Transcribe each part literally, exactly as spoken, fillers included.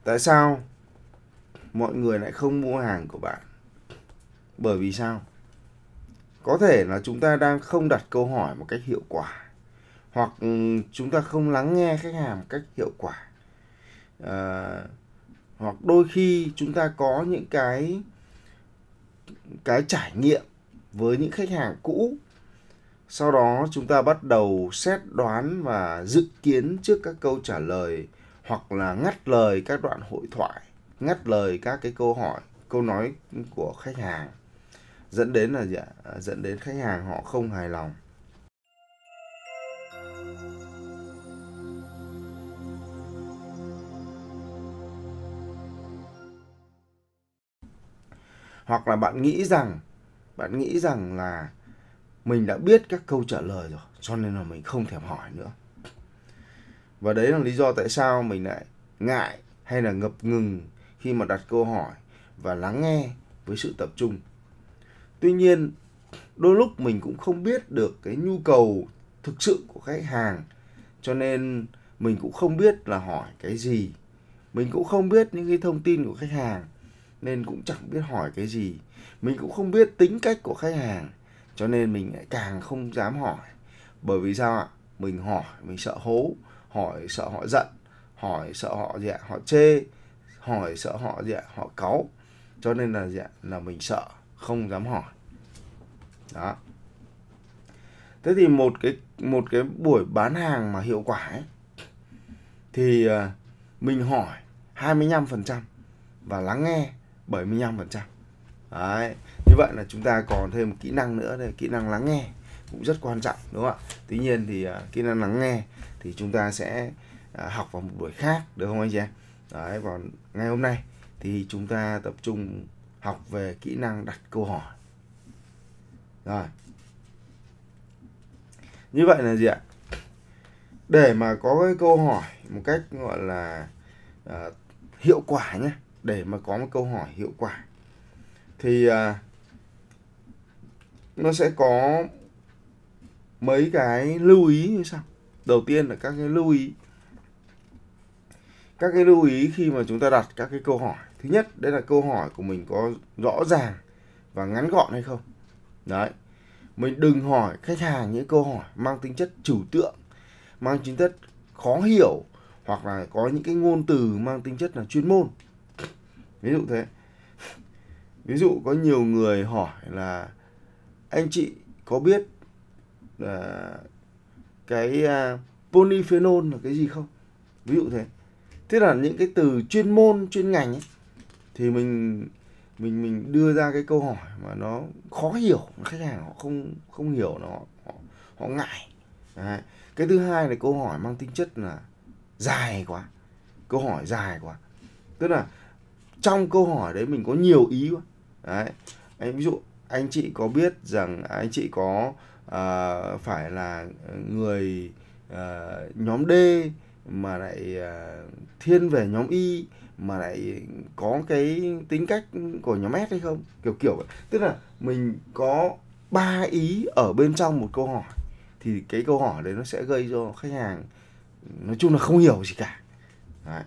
Tại sao mọi người lại không mua hàng của bạn? Bởi vì sao? Có thể là chúng ta đang không đặt câu hỏi một cách hiệu quả, hoặc chúng ta không lắng nghe khách hàng một cách hiệu quả, à, hoặc đôi khi chúng ta có những cái cái trải nghiệm với những khách hàng cũ, sau đó chúng ta bắt đầu xét đoán và dự kiến trước các câu trả lời, hoặc là ngắt lời các đoạn hội thoại, ngắt lời các cái câu hỏi, câu nói của khách hàng, dẫn đến là gì ạ? Dẫn đến khách hàng họ không hài lòng. Hoặc là bạn nghĩ rằng bạn nghĩ rằng là mình đã biết các câu trả lời rồi, cho nên là mình không thèm hỏi nữa. Và đấy là lý do tại sao mình lại ngại hay là ngập ngừng khi mà đặt câu hỏi và lắng nghe với sự tập trung. Tuy nhiên, đôi lúc mình cũng không biết được cái nhu cầu thực sự của khách hàng, cho nên mình cũng không biết là hỏi cái gì. Mình cũng không biết những cái thông tin của khách hàng, nên cũng chẳng biết hỏi cái gì. Mình cũng không biết tính cách của khách hàng, cho nên mình lại càng không dám hỏi. Bởi vì sao ạ? Mình hỏi, mình sợ hố, hỏi sợ họ giận, hỏi sợ họ gì ạ? Họ chê, hỏi sợ họ gì ạ? Họ cáu. Cho nên là gì ạ? Là mình sợ, không dám hỏi. Đó. Thế thì một cái một cái buổi bán hàng mà hiệu quả ấy, thì mình hỏi hai mươi lăm phần trăm và lắng nghe bảy mươi lăm phần trăm. Đấy. Như vậy là chúng ta còn thêm một kỹ năng nữa, đây kỹ năng lắng nghe cũng rất quan trọng, đúng không ạ? Tuy nhiên thì uh, kỹ năng lắng nghe thì chúng ta sẽ uh, học vào một buổi khác, được không anh chị em? Đấy, còn ngày hôm nay thì chúng ta tập trung học về kỹ năng đặt câu hỏi. Rồi. Như vậy là gì ạ? Để mà có cái câu hỏi một cách gọi là uh, hiệu quả nhé, để mà có một câu hỏi hiệu quả thì uh, nó sẽ có mấy cái lưu ý như sau. Đầu tiên là các cái lưu ý. Các cái lưu ý khi mà chúng ta đặt các cái câu hỏi. Thứ nhất, đấy là câu hỏi của mình có rõ ràng và ngắn gọn hay không. Đấy. Mình đừng hỏi khách hàng những câu hỏi mang tính chất trừu tượng, mang tính chất khó hiểu, hoặc là có những cái ngôn từ mang tính chất là chuyên môn. Ví dụ thế. Ví dụ có nhiều người hỏi là anh chị có biết là cái uh, polyphenol là cái gì không? Ví dụ thế. Thế là những cái từ chuyên môn, chuyên ngành ấy, thì mình mình mình đưa ra cái câu hỏi mà nó khó hiểu, khách hàng họ không không hiểu, nó họ, họ ngại. Đấy. Cái thứ hai là câu hỏi mang tính chất là dài quá, câu hỏi dài quá, tức là trong câu hỏi đấy mình có nhiều ý quá. Đấy. Anh ví dụ anh chị có biết rằng anh chị có uh, phải là người uh, nhóm D mà lại uh, thiên về nhóm Y mà lại có cái tính cách của nhóm S hay không, kiểu kiểu vậy. Tức là mình có ba ý ở bên trong một câu hỏi, thì cái câu hỏi đấy nó sẽ gây cho khách hàng nói chung là không hiểu gì cả. Đấy.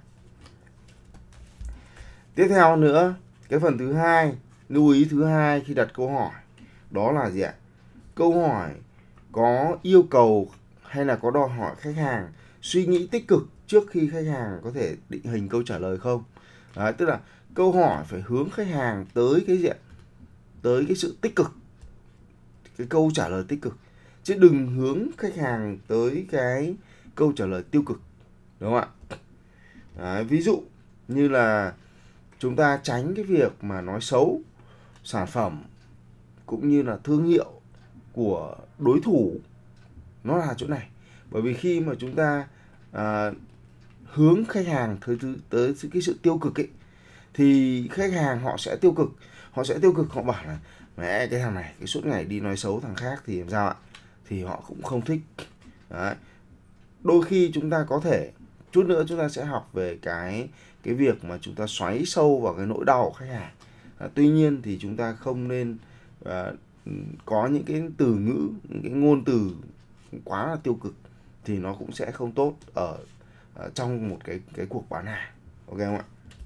Tiếp theo nữa, cái phần thứ hai, lưu ý thứ hai khi đặt câu hỏi, đó là gì ạ? Câu hỏi có yêu cầu hay là có đòi hỏi khách hàng suy nghĩ tích cực trước khi khách hàng có thể định hình câu trả lời không? Đấy, tức là câu hỏi phải hướng khách hàng tới cái gì ạ? Tới cái sự tích cực, cái câu trả lời tích cực, chứ đừng hướng khách hàng tới cái câu trả lời tiêu cực, đúng không ạ? Đấy, ví dụ như là chúng ta tránh cái việc mà nói xấu sản phẩm cũng như là thương hiệu của đối thủ, nó là chỗ này. Bởi vì khi mà chúng ta à, hướng khách hàng tới, tới cái sự tiêu cực ấy, thì khách hàng họ sẽ tiêu cực, họ sẽ tiêu cực, họ bảo là mẹ cái thằng này cái suốt ngày đi nói xấu thằng khác thì làm sao ạ? Thì họ cũng không thích. Đấy. Đôi khi chúng ta có thể chút nữa chúng ta sẽ học về cái cái việc mà chúng ta xoáy sâu vào cái nỗi đau của khách hàng. À, tuy nhiên thì chúng ta không nên à, có những cái từ ngữ, những cái ngôn từ quá là tiêu cực, thì nó cũng sẽ không tốt ở, ở trong một cái cái cuộc bán hàng. Ok không ạ?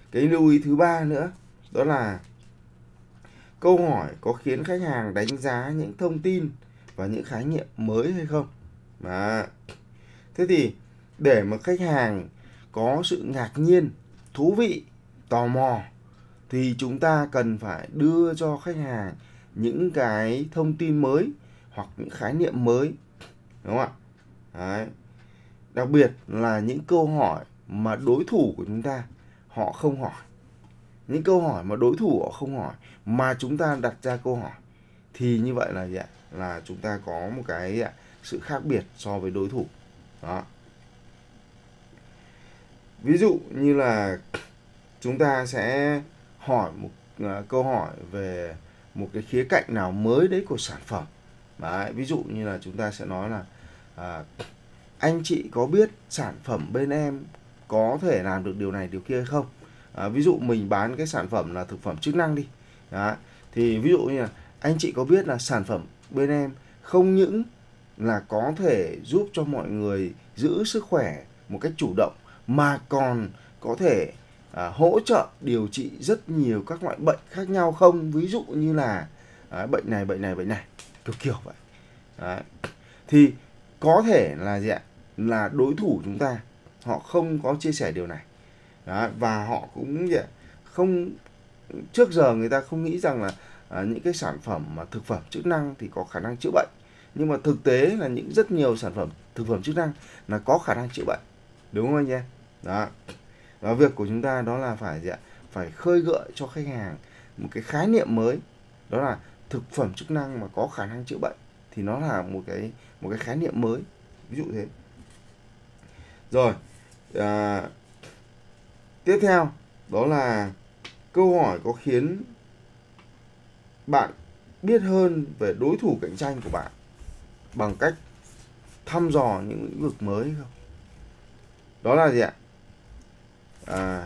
cái lưu ý thứ ba nữa đó là câu hỏi có khiến khách hàng đánh giá những thông tin và những khái niệm mới hay không. Đó. Thế thì để mà khách hàng có sự ngạc nhiên, thú vị, tò mò thì chúng ta cần phải đưa cho khách hàng những cái thông tin mới hoặc những khái niệm mới, đúng không ạ? Đấy. Đặc biệt là những câu hỏi mà đối thủ của chúng ta họ không hỏi. Những câu hỏi mà đối thủ họ không hỏi mà chúng ta đặt ra câu hỏi thì như vậy là gì ạ? Là chúng ta có một cái sự khác biệt so với đối thủ. Đó. Ví dụ như là chúng ta sẽ hỏi một uh, câu hỏi về một cái khía cạnh nào mới đấy của sản phẩm. Đấy, ví dụ như là chúng ta sẽ nói là à, anh chị có biết sản phẩm bên em có thể làm được điều này điều kia hay không? À, ví dụ mình bán cái sản phẩm là thực phẩm chức năng đi. Đó. Thì ví dụ như là anh chị có biết là sản phẩm bên em không những là có thể giúp cho mọi người giữ sức khỏe một cách chủ động mà còn có thể à, hỗ trợ điều trị rất nhiều các loại bệnh khác nhau không? Ví dụ như là à, bệnh này, bệnh này, bệnh này, kiểu kiểu vậy. Đấy. Thì có thể là gì ạ? Là đối thủ chúng ta họ không có chia sẻ điều này. Đấy. Và họ cũng gì ạ? Không, trước giờ người ta không nghĩ rằng là à, những cái sản phẩm mà thực phẩm chức năng thì có khả năng chữa bệnh. Nhưng mà thực tế là những rất nhiều sản phẩm thực phẩm chức năng là có khả năng chữa bệnh. Đúng không anh em? Đó. Và việc của chúng ta đó là phải gì ạ? Phải khơi gợi cho khách hàng một cái khái niệm mới, đó là thực phẩm chức năng mà có khả năng chữa bệnh thì nó là một cái một cái khái niệm mới, ví dụ thế. Rồi, à, tiếp theo đó là câu hỏi có khiến bạn biết hơn về đối thủ cạnh tranh của bạn bằng cách thăm dò những lĩnh vực mới không? Đó là gì ạ? À,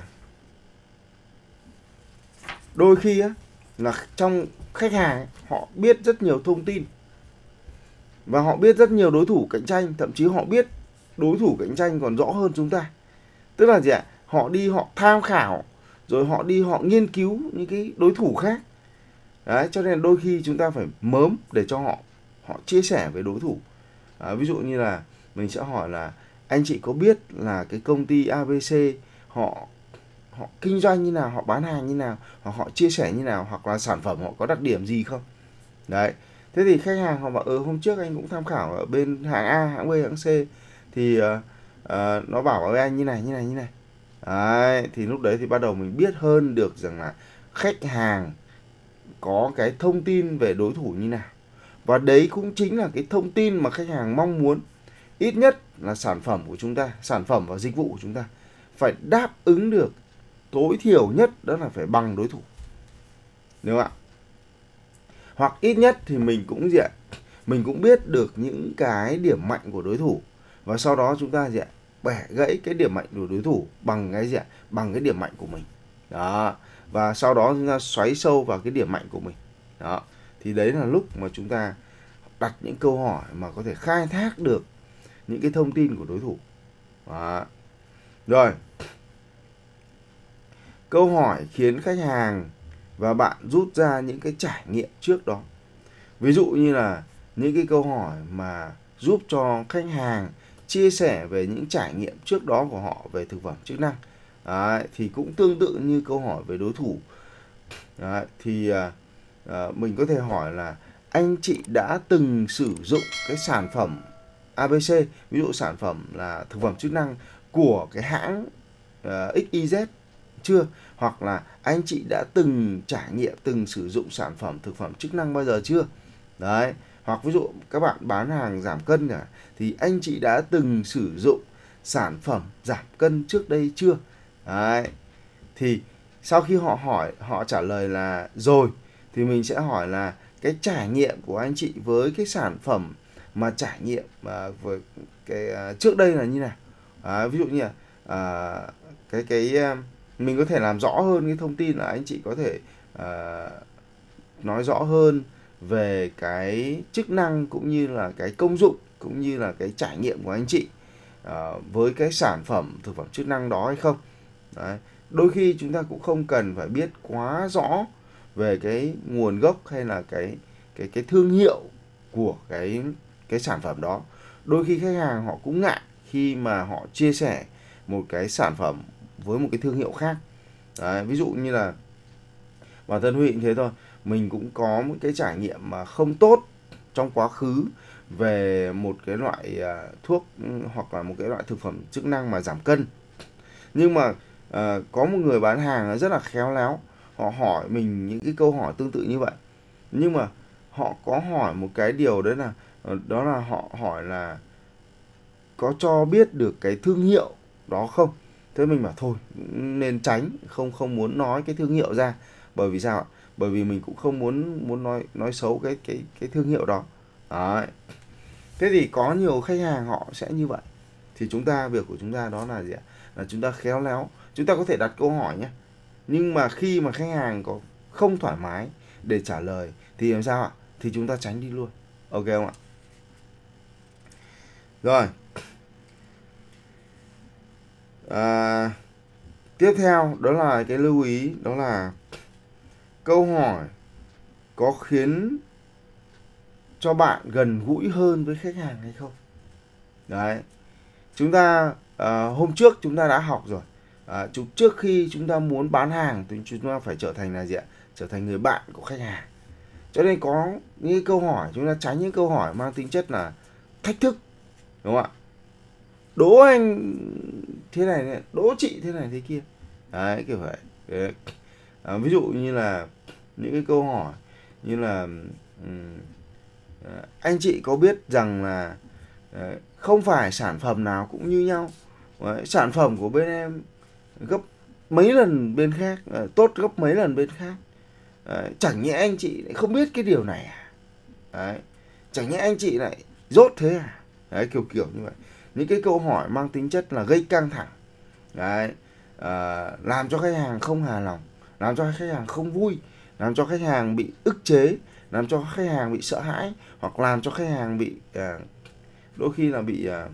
đôi khi á, là trong khách hàng ấy, họ biết rất nhiều thông tin và họ biết rất nhiều đối thủ cạnh tranh, thậm chí họ biết đối thủ cạnh tranh còn rõ hơn chúng ta. Tức là gì ạ? Họ đi họ tham khảo, rồi họ đi họ nghiên cứu những cái đối thủ khác. Đấy, cho nên đôi khi chúng ta phải mớm để cho họ họ chia sẻ với đối thủ. À, ví dụ như là mình sẽ hỏi là anh chị có biết là cái công ty a bê xê họ họ kinh doanh như nào, họ bán hàng như nào, hoặc họ chia sẻ như nào, hoặc là sản phẩm họ có đặc điểm gì không? Đấy. Thế thì khách hàng họ bảo ừ hôm trước anh cũng tham khảo ở bên hãng A, hãng B, hãng C thì uh, uh, nó bảo với anh như này như này như này. Đấy, thì lúc đấy thì bắt đầu mình biết hơn được rằng là khách hàng có cái thông tin về đối thủ như nào. Và đấy cũng chính là cái thông tin mà khách hàng mong muốn. Ít nhất là sản phẩm của chúng ta, sản phẩm và dịch vụ của chúng ta phải đáp ứng được tối thiểu nhất, đó là phải bằng đối thủ. Đúng không ạ? Hoặc ít nhất thì mình cũng gì ạ? Mình cũng biết được những cái điểm mạnh của đối thủ. Và sau đó chúng ta gì ạ? Bẻ gãy cái điểm mạnh của đối thủ bằng cái gì ạ? Bằng cái điểm mạnh của mình. Đó. Và sau đó chúng ta xoáy sâu vào cái điểm mạnh của mình. Đó. Thì đấy là lúc mà chúng ta đặt những câu hỏi mà có thể khai thác được những cái thông tin của đối thủ. Đó. Rồi. Câu hỏi khiến khách hàng và bạn rút ra những cái trải nghiệm trước đó. Ví dụ như là những cái câu hỏi mà giúp cho khách hàng chia sẻ về những trải nghiệm trước đó của họ về thực phẩm chức năng. Đấy, thì cũng tương tự như câu hỏi về đối thủ. Đấy, thì à, à, mình có thể hỏi là anh chị đã từng sử dụng cái sản phẩm a bê xê, ví dụ sản phẩm là thực phẩm chức năng của cái hãng uh, ích y dét chưa? Hoặc là anh chị đã từng trải nghiệm, từng sử dụng sản phẩm thực phẩm chức năng bao giờ chưa? Đấy. Hoặc ví dụ các bạn bán hàng giảm cân cả, thì anh chị đã từng sử dụng sản phẩm giảm cân trước đây chưa? Đấy. Thì sau khi họ hỏi, họ trả lời là rồi, thì mình sẽ hỏi là cái trải nghiệm của anh chị với cái sản phẩm mà trải nghiệm mà với cái uh, trước đây là như nào? À, ví dụ như là uh, cái cái uh, mình có thể làm rõ hơn cái thông tin là anh chị có thể uh, nói rõ hơn về cái chức năng cũng như là cái công dụng cũng như là cái trải nghiệm của anh chị uh, với cái sản phẩm thực phẩm chức năng đó hay không. Đấy. Đôi khi chúng ta cũng không cần phải biết quá rõ về cái nguồn gốc hay là cái cái cái thương hiệu của cái cái sản phẩm đó. Đôi khi khách hàng họ cũng ngại khi mà họ chia sẻ một cái sản phẩm với một cái thương hiệu khác. Đấy, ví dụ như là bản thân Huy cũng thế thôi, mình cũng có một cái trải nghiệm mà không tốt trong quá khứ về một cái loại uh, thuốc hoặc là một cái loại thực phẩm chức năng mà giảm cân. Nhưng mà uh, có một người bán hàng rất là khéo léo, họ hỏi mình những cái câu hỏi tương tự như vậy. Nhưng mà họ có hỏi một cái điều đấy là đó là họ hỏi là có cho biết được cái thương hiệu đó không. Thế mình bảo thôi nên tránh, không không muốn nói cái thương hiệu ra. Bởi vì sao ạ? Bởi vì mình cũng không muốn muốn nói nói xấu cái cái cái thương hiệu đó. Đấy. Thế thì có nhiều khách hàng họ sẽ như vậy. Thì chúng ta, việc của chúng ta đó là gì ạ? Là chúng ta khéo léo. Chúng ta có thể đặt câu hỏi nhé. Nhưng mà khi mà khách hàng có không thoải mái để trả lời thì làm sao ạ? Thì chúng ta tránh đi luôn. Ok không ạ? Rồi. À, tiếp theo đó là cái lưu ý, đó là câu hỏi có khiến cho bạn gần gũi hơn với khách hàng hay không. Đấy, chúng ta à, hôm trước chúng ta đã học rồi. À, trước khi chúng ta muốn bán hàng thì chúng ta phải trở thành là gì ạ? Trở thành người bạn của khách hàng. Cho nên có những câu hỏi, chúng ta tránh những câu hỏi mang tính chất là thách thức, đúng không ạ? Đố anh thế này, này đố chị thế này thế kia. Đấy, kiểu vậy. Đấy. À, ví dụ như là những cái câu hỏi như là um, anh chị có biết rằng là uh, không phải sản phẩm nào cũng như nhau. Đấy, sản phẩm của bên em gấp mấy lần bên khác, uh, tốt gấp mấy lần bên khác. Đấy, chẳng nhẽ anh chị lại không biết cái điều này à? Đấy, chẳng nhẽ anh chị lại dốt thế à? Đấy, kiểu kiểu như vậy. Những cái câu hỏi mang tính chất là gây căng thẳng. Đấy, à, làm cho khách hàng không hài lòng, làm cho khách hàng không vui, làm cho khách hàng bị ức chế, làm cho khách hàng bị sợ hãi, hoặc làm cho khách hàng bị à, đôi khi là bị à,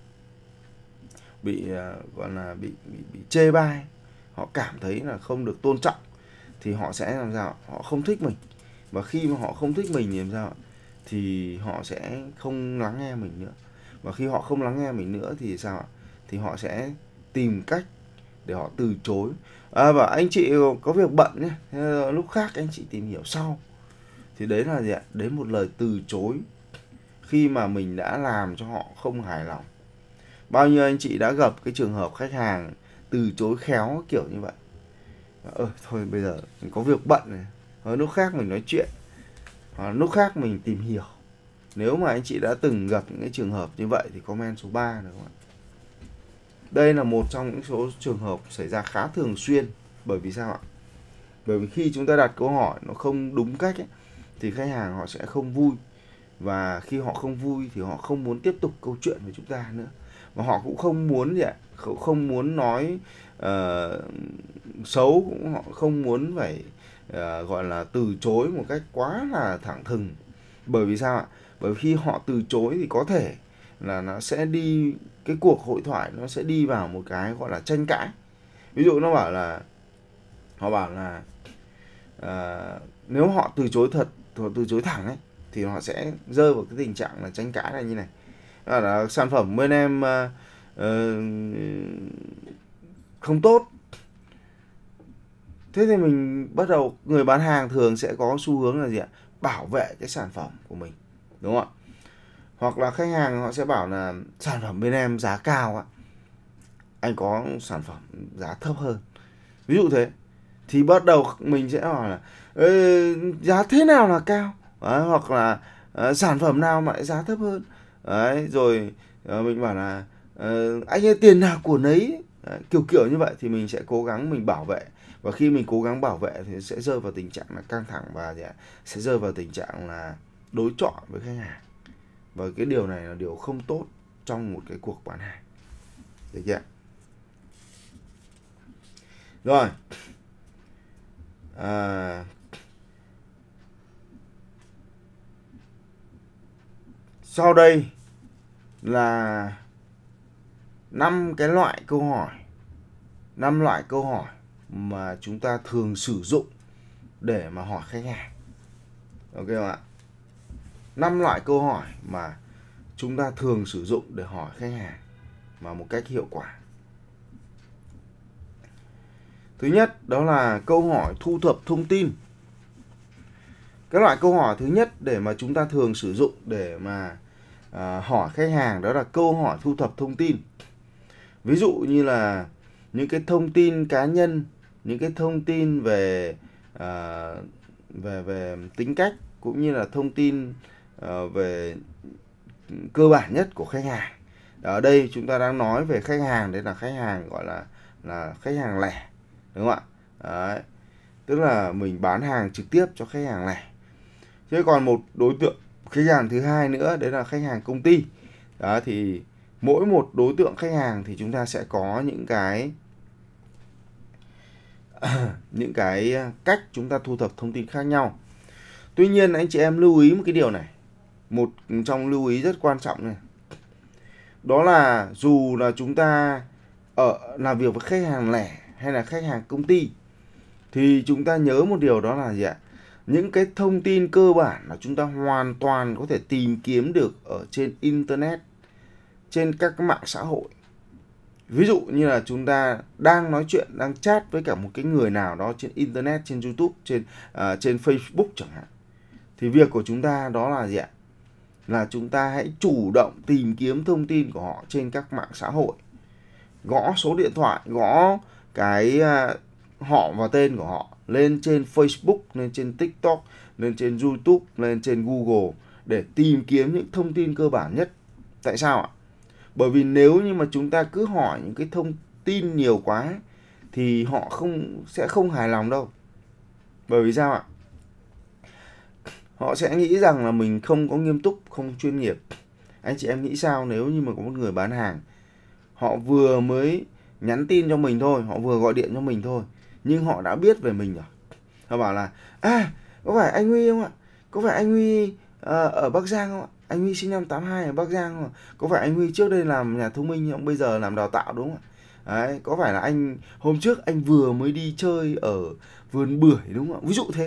bị à, gọi là bị, bị bị chê bai, họ cảm thấy là không được tôn trọng thì họ sẽ làm sao? Họ không thích mình. Và khi mà họ không thích mình thì làm sao? Thì họ sẽ không lắng nghe mình nữa. Và khi họ không lắng nghe mình nữa thì sao ạ? Thì họ sẽ tìm cách để họ từ chối. À, và anh chị có việc bận nhé, lúc khác anh chị tìm hiểu sau. Thì đấy là gì ạ? Đấy một lời từ chối khi mà mình đã làm cho họ không hài lòng. Bao nhiêu anh chị đã gặp cái trường hợp khách hàng từ chối khéo kiểu như vậy. Ờ, thôi bây giờ mình có việc bận này, hoặc lúc khác mình nói chuyện, hoặc lúc khác mình tìm hiểu. Nếu mà anh chị đã từng gặp những cái trường hợp như vậy thì comment số ba được không ạ? Đây là một trong những số trường hợp xảy ra khá thường xuyên. Bởi vì sao ạ? Bởi vì khi chúng ta đặt câu hỏi nó không đúng cách ấy, thì khách hàng họ sẽ không vui. Và khi họ không vui thì họ không muốn tiếp tục câu chuyện với chúng ta nữa. Và họ cũng không muốn gì ạ? Không muốn nói uh, xấu, cũng họ không muốn phải uh, gọi là từ chối một cách quá là thẳng thừng. Bởi vì sao ạ? Bởi vì khi họ từ chối thì có thể là nó sẽ đi, cái cuộc hội thoại nó sẽ đi vào một cái gọi là tranh cãi. Ví dụ nó bảo là họ bảo là uh, nếu họ từ chối thật, họ từ chối thẳng ấy, thì họ sẽ rơi vào cái tình trạng là tranh cãi này như này. Đó là sản phẩm bên em uh, uh, không tốt. Thế thì mình bắt đầu, người bán hàng thường sẽ có xu hướng là gì ạ? Bảo vệ cái sản phẩm của mình, đúng không ạ? Hoặc là khách hàng họ sẽ bảo là sản phẩm bên em giá cao ạ, anh có sản phẩm giá thấp hơn, ví dụ thế. Thì bắt đầu mình sẽ hỏi là giá thế nào là cao? Đấy, hoặc là uh, sản phẩm nào mà lại giá thấp hơn? Đấy, rồi uh, mình bảo là uh, anh ơi tiền nào của nấy. Đấy, kiểu kiểu như vậy thì mình sẽ cố gắng mình bảo vệ. Và khi mình cố gắng bảo vệ thì sẽ rơi vào tình trạng là căng thẳng và sẽ rơi vào tình trạng là đối chọi với khách hàng. Và cái điều này là điều không tốt trong một cái cuộc bán hàng. Được chưa? Rồi. À, sau đây là năm cái loại câu hỏi, năm loại câu hỏi mà chúng ta thường sử dụng để mà hỏi khách hàng. Ok không ạ? Năm loại câu hỏi mà chúng ta thường sử dụng để hỏi khách hàng mà một cách hiệu quả. Thứ nhất đó là câu hỏi thu thập thông tin. Cái loại câu hỏi thứ nhất để mà chúng ta thường sử dụng để mà à, hỏi khách hàng đó là câu hỏi thu thập thông tin. Ví dụ như là những cái thông tin cá nhân, những cái thông tin về à, về về tính cách cũng như là thông tin à, về cơ bản nhất của khách hàng. Ở đây chúng ta đang nói về khách hàng, đấy là khách hàng gọi là là khách hàng lẻ, đúng không ạ? Đấy. Tức là mình bán hàng trực tiếp cho khách hàng lẻ. Thế còn một đối tượng khách hàng thứ hai nữa đấy là khách hàng công ty. Đó, thì mỗi một đối tượng khách hàng thì chúng ta sẽ có những cái những cái cách chúng ta thu thập thông tin khác nhau. Tuy nhiên anh chị em lưu ý một cái điều này, một trong lưu ý rất quan trọng này. Đó là dù là chúng ta ở làm việc với khách hàng lẻ hay là khách hàng công ty thì chúng ta nhớ một điều, đó là gì ạ? Những cái thông tin cơ bản là chúng ta hoàn toàn có thể tìm kiếm được ở trên internet, trên các mạng xã hội. Ví dụ như là chúng ta đang nói chuyện, đang chat với cả một cái người nào đó trên internet, trên YouTube, trên uh, trên Facebook chẳng hạn. Thì việc của chúng ta đó là gì ạ? Là chúng ta hãy chủ động tìm kiếm thông tin của họ trên các mạng xã hội. Gõ số điện thoại, gõ cái uh, họ và tên của họ lên trên Facebook, lên trên TikTok, lên trên YouTube, lên trên Google để tìm kiếm những thông tin cơ bản nhất. Tại sao ạ? Bởi vì nếu như mà chúng ta cứ hỏi những cái thông tin nhiều quá thì họ không sẽ không hài lòng đâu. Bởi vì sao ạ? Họ sẽ nghĩ rằng là mình không có nghiêm túc, không chuyên nghiệp. Anh chị em nghĩ sao nếu như mà có một người bán hàng, họ vừa mới nhắn tin cho mình thôi, họ vừa gọi điện cho mình thôi, nhưng họ đã biết về mình rồi. Họ bảo là à, có phải anh Huy không ạ? Có phải anh Huy uh, ở Bắc Giang không ạ? Anh Huy sinh năm tám hai ở Bắc Giang không ạ? Có phải anh Huy trước đây làm nhà thông minh không? Bây giờ làm đào tạo đúng không ạ? Đấy, có phải là anh hôm trước anh vừa mới đi chơi ở vườn bưởi đúng không ạ? Ví dụ thế.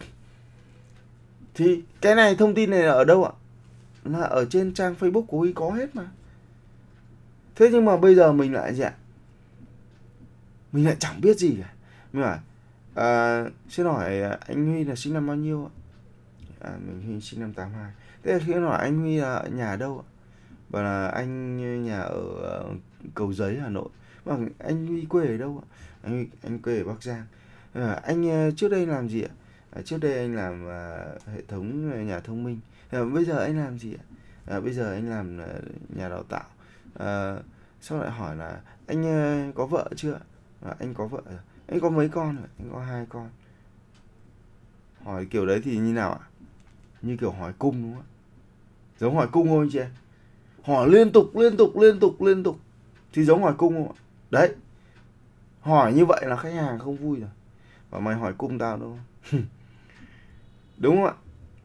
Thì cái này, thông tin này là ở đâu ạ? Là ở trên trang Facebook của Huy có hết mà. Thế nhưng mà bây giờ mình lại gì ạ? Mình lại chẳng biết gì cả. Mình bảo à, xin hỏi anh Huy là sinh năm bao nhiêu ạ? À, mình Huy sinh năm tám hai. Thế là khi hỏi anh Huy là ở nhà đâu ạ? Bảo là anh nhà ở Cầu Giấy, Hà Nội. Bảo anh Huy quê ở đâu ạ? Anh Huy, anh quê ở Bắc Giang. À, anh trước đây làm gì ạ? À, trước đây anh làm à, hệ thống nhà thông minh. À, bây giờ anh làm gì ạ? À, bây giờ anh làm à, nhà đào tạo. À, sau lại hỏi là anh à, có vợ chưa? À, anh có vợ rồi. Anh có mấy con rồi? Anh có hai con. Hỏi kiểu đấy thì như nào ạ? Như kiểu hỏi cung đúng không ạ? Giống hỏi cung thôi chị em. Hỏi liên tục, liên tục, liên tục, liên tục thì giống hỏi cung không ạ? Đấy. Hỏi như vậy là khách hàng không vui rồi. Và mày hỏi cung tao đúng không? Đúng không ạ?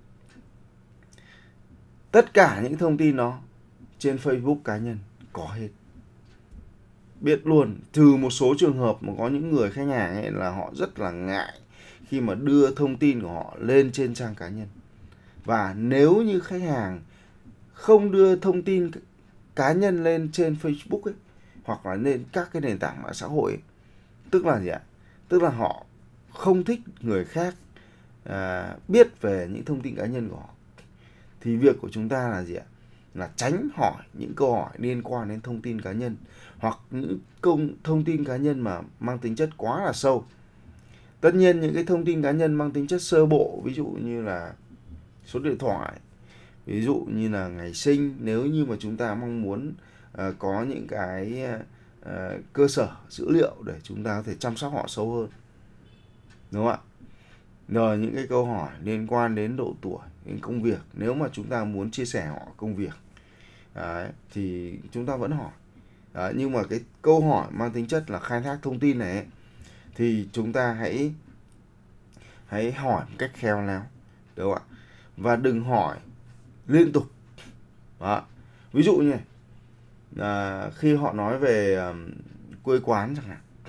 Tất cả những thông tin đó trên Facebook cá nhân có hết. Biết luôn, trừ một số trường hợp mà có những người khách hàng ấy là họ rất là ngại khi mà đưa thông tin của họ lên trên trang cá nhân. Và nếu như khách hàng không đưa thông tin cá nhân lên trên Facebook ấy, hoặc là lên các cái nền tảng mạng xã hội ấy, tức là gì ạ? Tức là họ không thích người khác à, biết về những thông tin cá nhân của họ. Thì việc của chúng ta là gì ạ? Là tránh hỏi những câu hỏi liên quan đến thông tin cá nhân, hoặc những công thông tin cá nhân mà mang tính chất quá là sâu. Tất nhiên những cái thông tin cá nhân mang tính chất sơ bộ, ví dụ như là số điện thoại, ví dụ như là ngày sinh, nếu như mà chúng ta mong muốn uh, có những cái uh, cơ sở dữ liệu để chúng ta có thể chăm sóc họ sâu hơn, đúng không ạ? Rồi những cái câu hỏi liên quan đến độ tuổi, đến công việc, nếu mà chúng ta muốn chia sẻ họ công việc đấy, thì chúng ta vẫn hỏi. Đấy, nhưng mà cái câu hỏi mang tính chất là khai thác thông tin này ấy, thì chúng ta hãy hãy hỏi một cách khéo léo, đúng không ạ? Và đừng hỏi liên tục. Đó. Ví dụ như này, à, khi họ nói về um, quê quán chẳng hạn,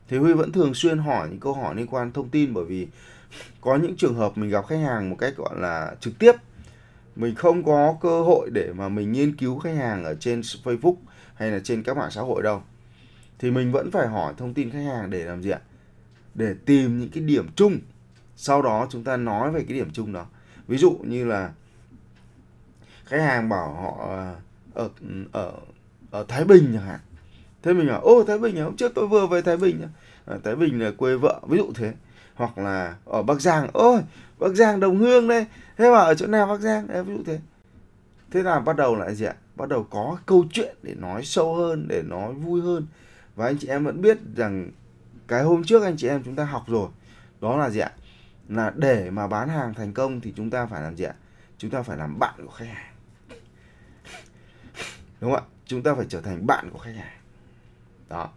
Thì Huy vẫn thường xuyên hỏi những câu hỏi liên quan thông tin, bởi vì có những trường hợp mình gặp khách hàng một cách gọi là trực tiếp, mình không có cơ hội để mà mình nghiên cứu khách hàng ở trên Facebook hay là trên các mạng xã hội đâu. Thì mình vẫn phải hỏi thông tin khách hàng để làm gì ạ? Để tìm những cái điểm chung. Sau đó chúng ta nói về cái điểm chung đó. Ví dụ như là khách hàng bảo họ ở ở ở Thái Bình chẳng hạn. Thế mình bảo ô Thái Bình, hôm trước tôi vừa về Thái Bình. À, Thái Bình là quê vợ, ví dụ thế. Hoặc là ở Bắc Giang, ôi Bắc Giang Đồng Hương đây, thế mà ở chỗ nào Bắc Giang, đấy, ví dụ thế. Thế là bắt đầu lại gì ạ? Bắt đầu có câu chuyện để nói sâu hơn, để nói vui hơn. Và anh chị em vẫn biết rằng cái hôm trước anh chị em chúng ta học rồi, đó là gì ạ? Là để mà bán hàng thành công thì chúng ta phải làm gì ạ? Chúng ta phải làm bạn của khách hàng. Đúng không ạ? Chúng ta phải trở thành bạn của khách hàng. Đó.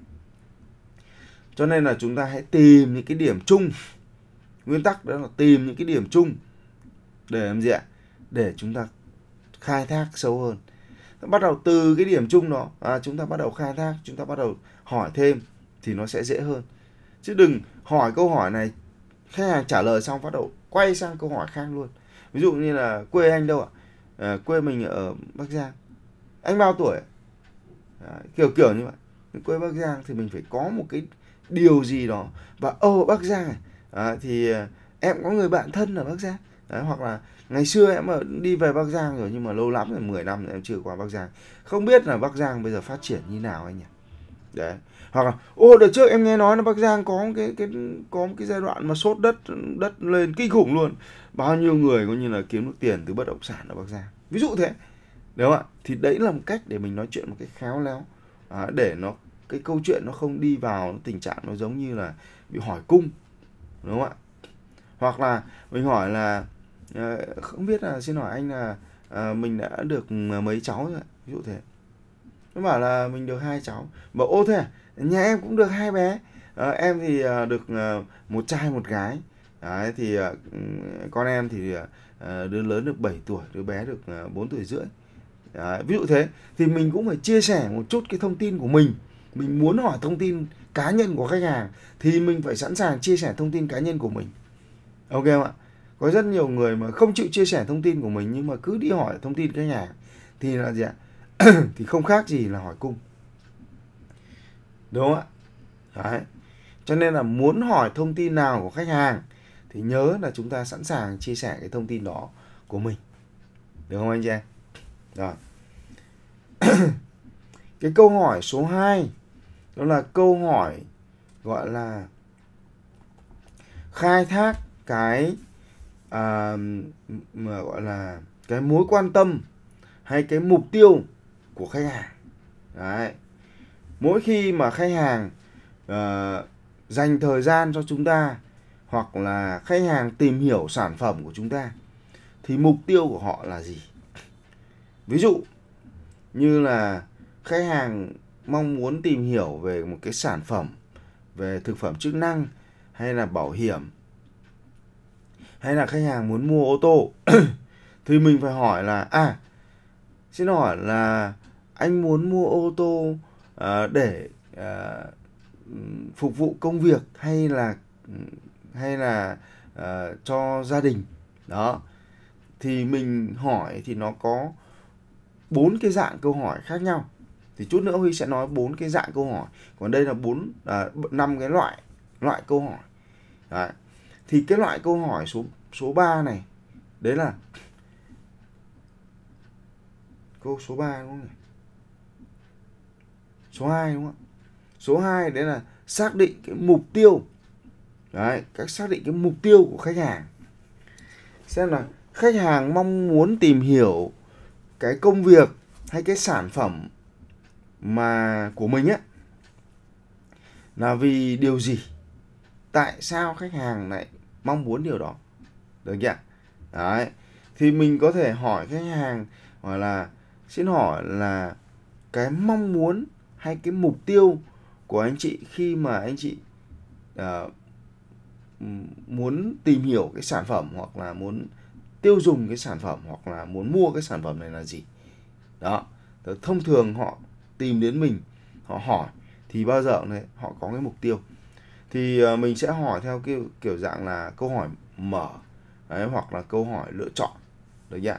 Cho nên là chúng ta hãy tìm những cái điểm chung. Nguyên tắc đó là tìm những cái điểm chung để làm gì ạ? Để chúng ta khai thác sâu hơn. Bắt đầu từ cái điểm chung đó, à, chúng ta bắt đầu khai thác, chúng ta bắt đầu hỏi thêm thì nó sẽ dễ hơn. Chứ đừng hỏi câu hỏi này, khách hàng trả lời xong bắt đầu quay sang câu hỏi khác luôn. Ví dụ như là quê anh đâu ạ? À, quê mình ở Bắc Giang. Anh bao tuổi? À, kiểu kiểu như vậy. Quê Bắc Giang thì mình phải có một cái điều gì đó. Và ô Bắc Giang này, à, thì em có người bạn thân ở Bắc Giang. Đấy, hoặc là ngày xưa em ở đi về Bắc Giang rồi, nhưng mà lâu lắm rồi, mười năm rồi em chưa qua Bắc Giang. Không biết là Bắc Giang bây giờ phát triển như nào anh nhỉ? Đấy. Hoặc là ô đợt trước em nghe nói là Bắc Giang có cái cái có một cái giai đoạn mà sốt đất đất lên kinh khủng luôn. Bao nhiêu người coi như là kiếm được tiền từ bất động sản ở Bắc Giang. Ví dụ thế. Đúng không ạ? Thì đấy là một cách để mình nói chuyện một cách khéo léo, à, để nó cái câu chuyện nó không đi vào tình trạng nó giống như là bị hỏi cung. Đúng không ạ? Hoặc là mình hỏi là à, không biết là xin hỏi anh là à, mình đã được mấy cháu rồi, ví dụ thế. Nó bảo là mình được hai cháu. Bảo ô thế à? Nhà em cũng được hai bé. À, em thì à, được à, một trai một gái. Đấy, thì à, con em thì à, đứa lớn được bảy tuổi, đứa bé được à, bốn tuổi rưỡi. Đấy, ví dụ thế. Thì mình cũng phải chia sẻ một chút cái thông tin của mình. Mình muốn hỏi thông tin cá nhân của khách hàng thì mình phải sẵn sàng chia sẻ thông tin cá nhân của mình. Ok không ạ? Có rất nhiều người mà không chịu chia sẻ thông tin của mình, nhưng mà cứ đi hỏi thông tin khách hàng thì là gì ạ? Thì không khác gì là hỏi cung. Đúng không ạ? Đấy. Cho nên là muốn hỏi thông tin nào của khách hàng thì nhớ là chúng ta sẵn sàng chia sẻ cái thông tin đó của mình. Được không anh chị em? Rồi. Cái câu hỏi số hai đó là câu hỏi gọi là khai thác cái à, mà gọi là cái mối quan tâm hay cái mục tiêu của khách hàng. Đấy. Mỗi khi mà khách hàng uh, dành thời gian cho chúng ta, hoặc là khách hàng tìm hiểu sản phẩm của chúng ta, thì mục tiêu của họ là gì? Ví dụ như là khách hàng mong muốn tìm hiểu về một cái sản phẩm về thực phẩm chức năng hay là bảo hiểm, hay là khách hàng muốn mua ô tô thì mình phải hỏi là à xin hỏi là anh muốn mua ô tô à, để à, phục vụ công việc hay là hay là à, cho gia đình. Đó. Thì mình hỏi thì nó có bốn cái dạng câu hỏi khác nhau. Thì chút nữa Huy sẽ nói bốn cái dạng câu hỏi. Còn đây là bốn à, năm cái loại loại câu hỏi. Đấy. Thì cái loại câu hỏi số số ba này, đấy là câu số ba đúng không? Số hai đúng không? Số hai đấy là xác định cái mục tiêu. Đấy, các xác định cái mục tiêu của khách hàng. Xem là khách hàng mong muốn tìm hiểu cái công việc hay cái sản phẩm mà của mình á là vì điều gì? Tại sao khách hàng lại mong muốn điều đó? Được chưa? Đấy. Thì mình có thể hỏi khách hàng hoặc là xin hỏi là cái mong muốn hay cái mục tiêu của anh chị khi mà anh chị uh, muốn tìm hiểu cái sản phẩm, hoặc là muốn tiêu dùng cái sản phẩm, hoặc là muốn mua cái sản phẩm này là gì. Đó. Thông thường họ tìm đến mình, họ hỏi thì bao giờ đấy họ có cái mục tiêu. Thì uh, mình sẽ hỏi theo kiểu, kiểu dạng là câu hỏi mở đấy, hoặc là câu hỏi lựa chọn, được chưa?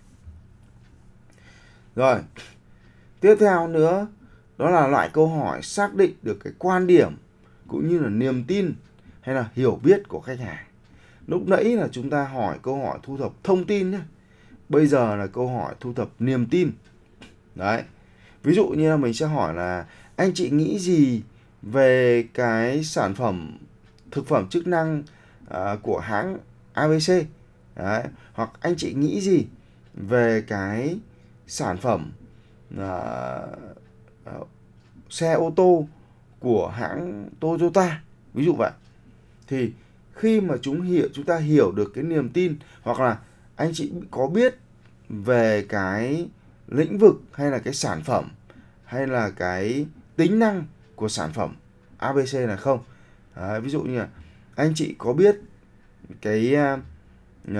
Rồi, tiếp theo nữa đó là loại câu hỏi xác định được cái quan điểm cũng như là niềm tin hay là hiểu biết của khách hàng. Lúc nãy là chúng ta hỏi câu hỏi thu thập thông tin nhé. Bây giờ là câu hỏi thu thập niềm tin. Đấy. Ví dụ như là mình sẽ hỏi là anh chị nghĩ gì về cái sản phẩm thực phẩm chức năng uh, của hãng a bê xê. Đấy. Hoặc anh chị nghĩ gì về cái sản phẩm uh, uh, xe ô tô của hãng Toyota, ví dụ vậy. Thì khi mà chúng hiểu, chúng ta hiểu được cái niềm tin, hoặc là anh chị có biết về cái lĩnh vực hay là cái sản phẩm hay là cái tính năng của sản phẩm a bê xê này không? Đấy, ví dụ như là anh chị có biết cái uh,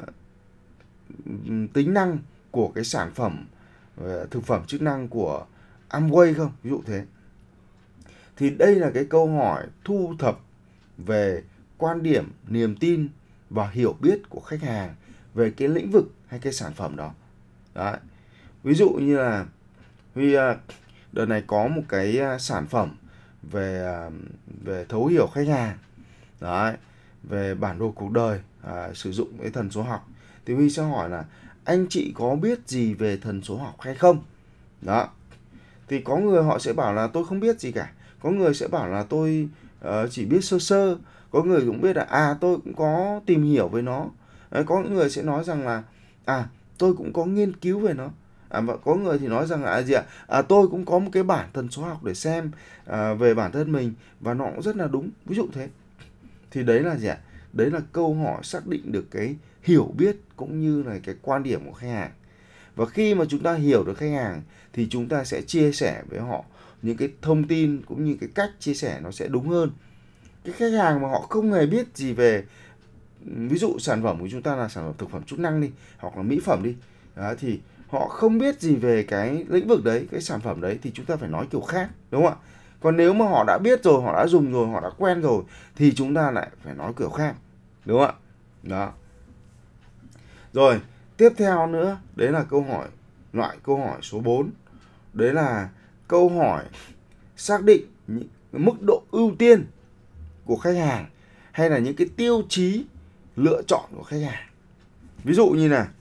tính năng của cái sản phẩm uh, thực phẩm chức năng của Amway không? Ví dụ thế. Thì đây là cái câu hỏi thu thập về quan điểm, niềm tin và hiểu biết của khách hàng về cái lĩnh vực hay cái sản phẩm đó. Đấy. Ví dụ như là vì đợt này có một cái sản phẩm về về thấu hiểu khách hàng. Đấy, về bản đồ cuộc đời, à, sử dụng cái thần số học. Thì Huy sẽ hỏi là anh chị có biết gì về thần số học hay không? Đó. Thì có người họ sẽ bảo là tôi không biết gì cả. Có người sẽ bảo là tôi uh, chỉ biết sơ sơ. Có người cũng biết là à tôi cũng có tìm hiểu về nó. Đấy, có những người sẽ nói rằng là à tôi cũng có nghiên cứu về nó. À, và có người thì nói rằng là à, gì ạ? À, tôi cũng có một cái bản thần số học để xem à, về bản thân mình và nó cũng rất là đúng. Ví dụ thế. Thì đấy là gì ạ? Đấy là câu hỏi xác định được cái hiểu biết cũng như là cái quan điểm của khách hàng. Và khi mà chúng ta hiểu được khách hàng thì chúng ta sẽ chia sẻ với họ những cái thông tin cũng như cái cách chia sẻ nó sẽ đúng hơn. Cái khách hàng mà họ không hề biết gì về, ví dụ sản phẩm của chúng ta là sản phẩm thực phẩm chức năng đi, hoặc là mỹ phẩm đi, đó, thì họ không biết gì về cái lĩnh vực đấy, cái sản phẩm đấy, thì chúng ta phải nói kiểu khác, đúng không ạ? Còn nếu mà họ đã biết rồi, họ đã dùng rồi, họ đã quen rồi thì chúng ta lại phải nói kiểu khác, đúng không ạ? Đó. Rồi, tiếp theo nữa, đấy là câu hỏi, loại câu hỏi số bốn. Đấy là câu hỏi xác định những mức độ ưu tiên của khách hàng hay là những cái tiêu chí lựa chọn của khách hàng. Ví dụ như là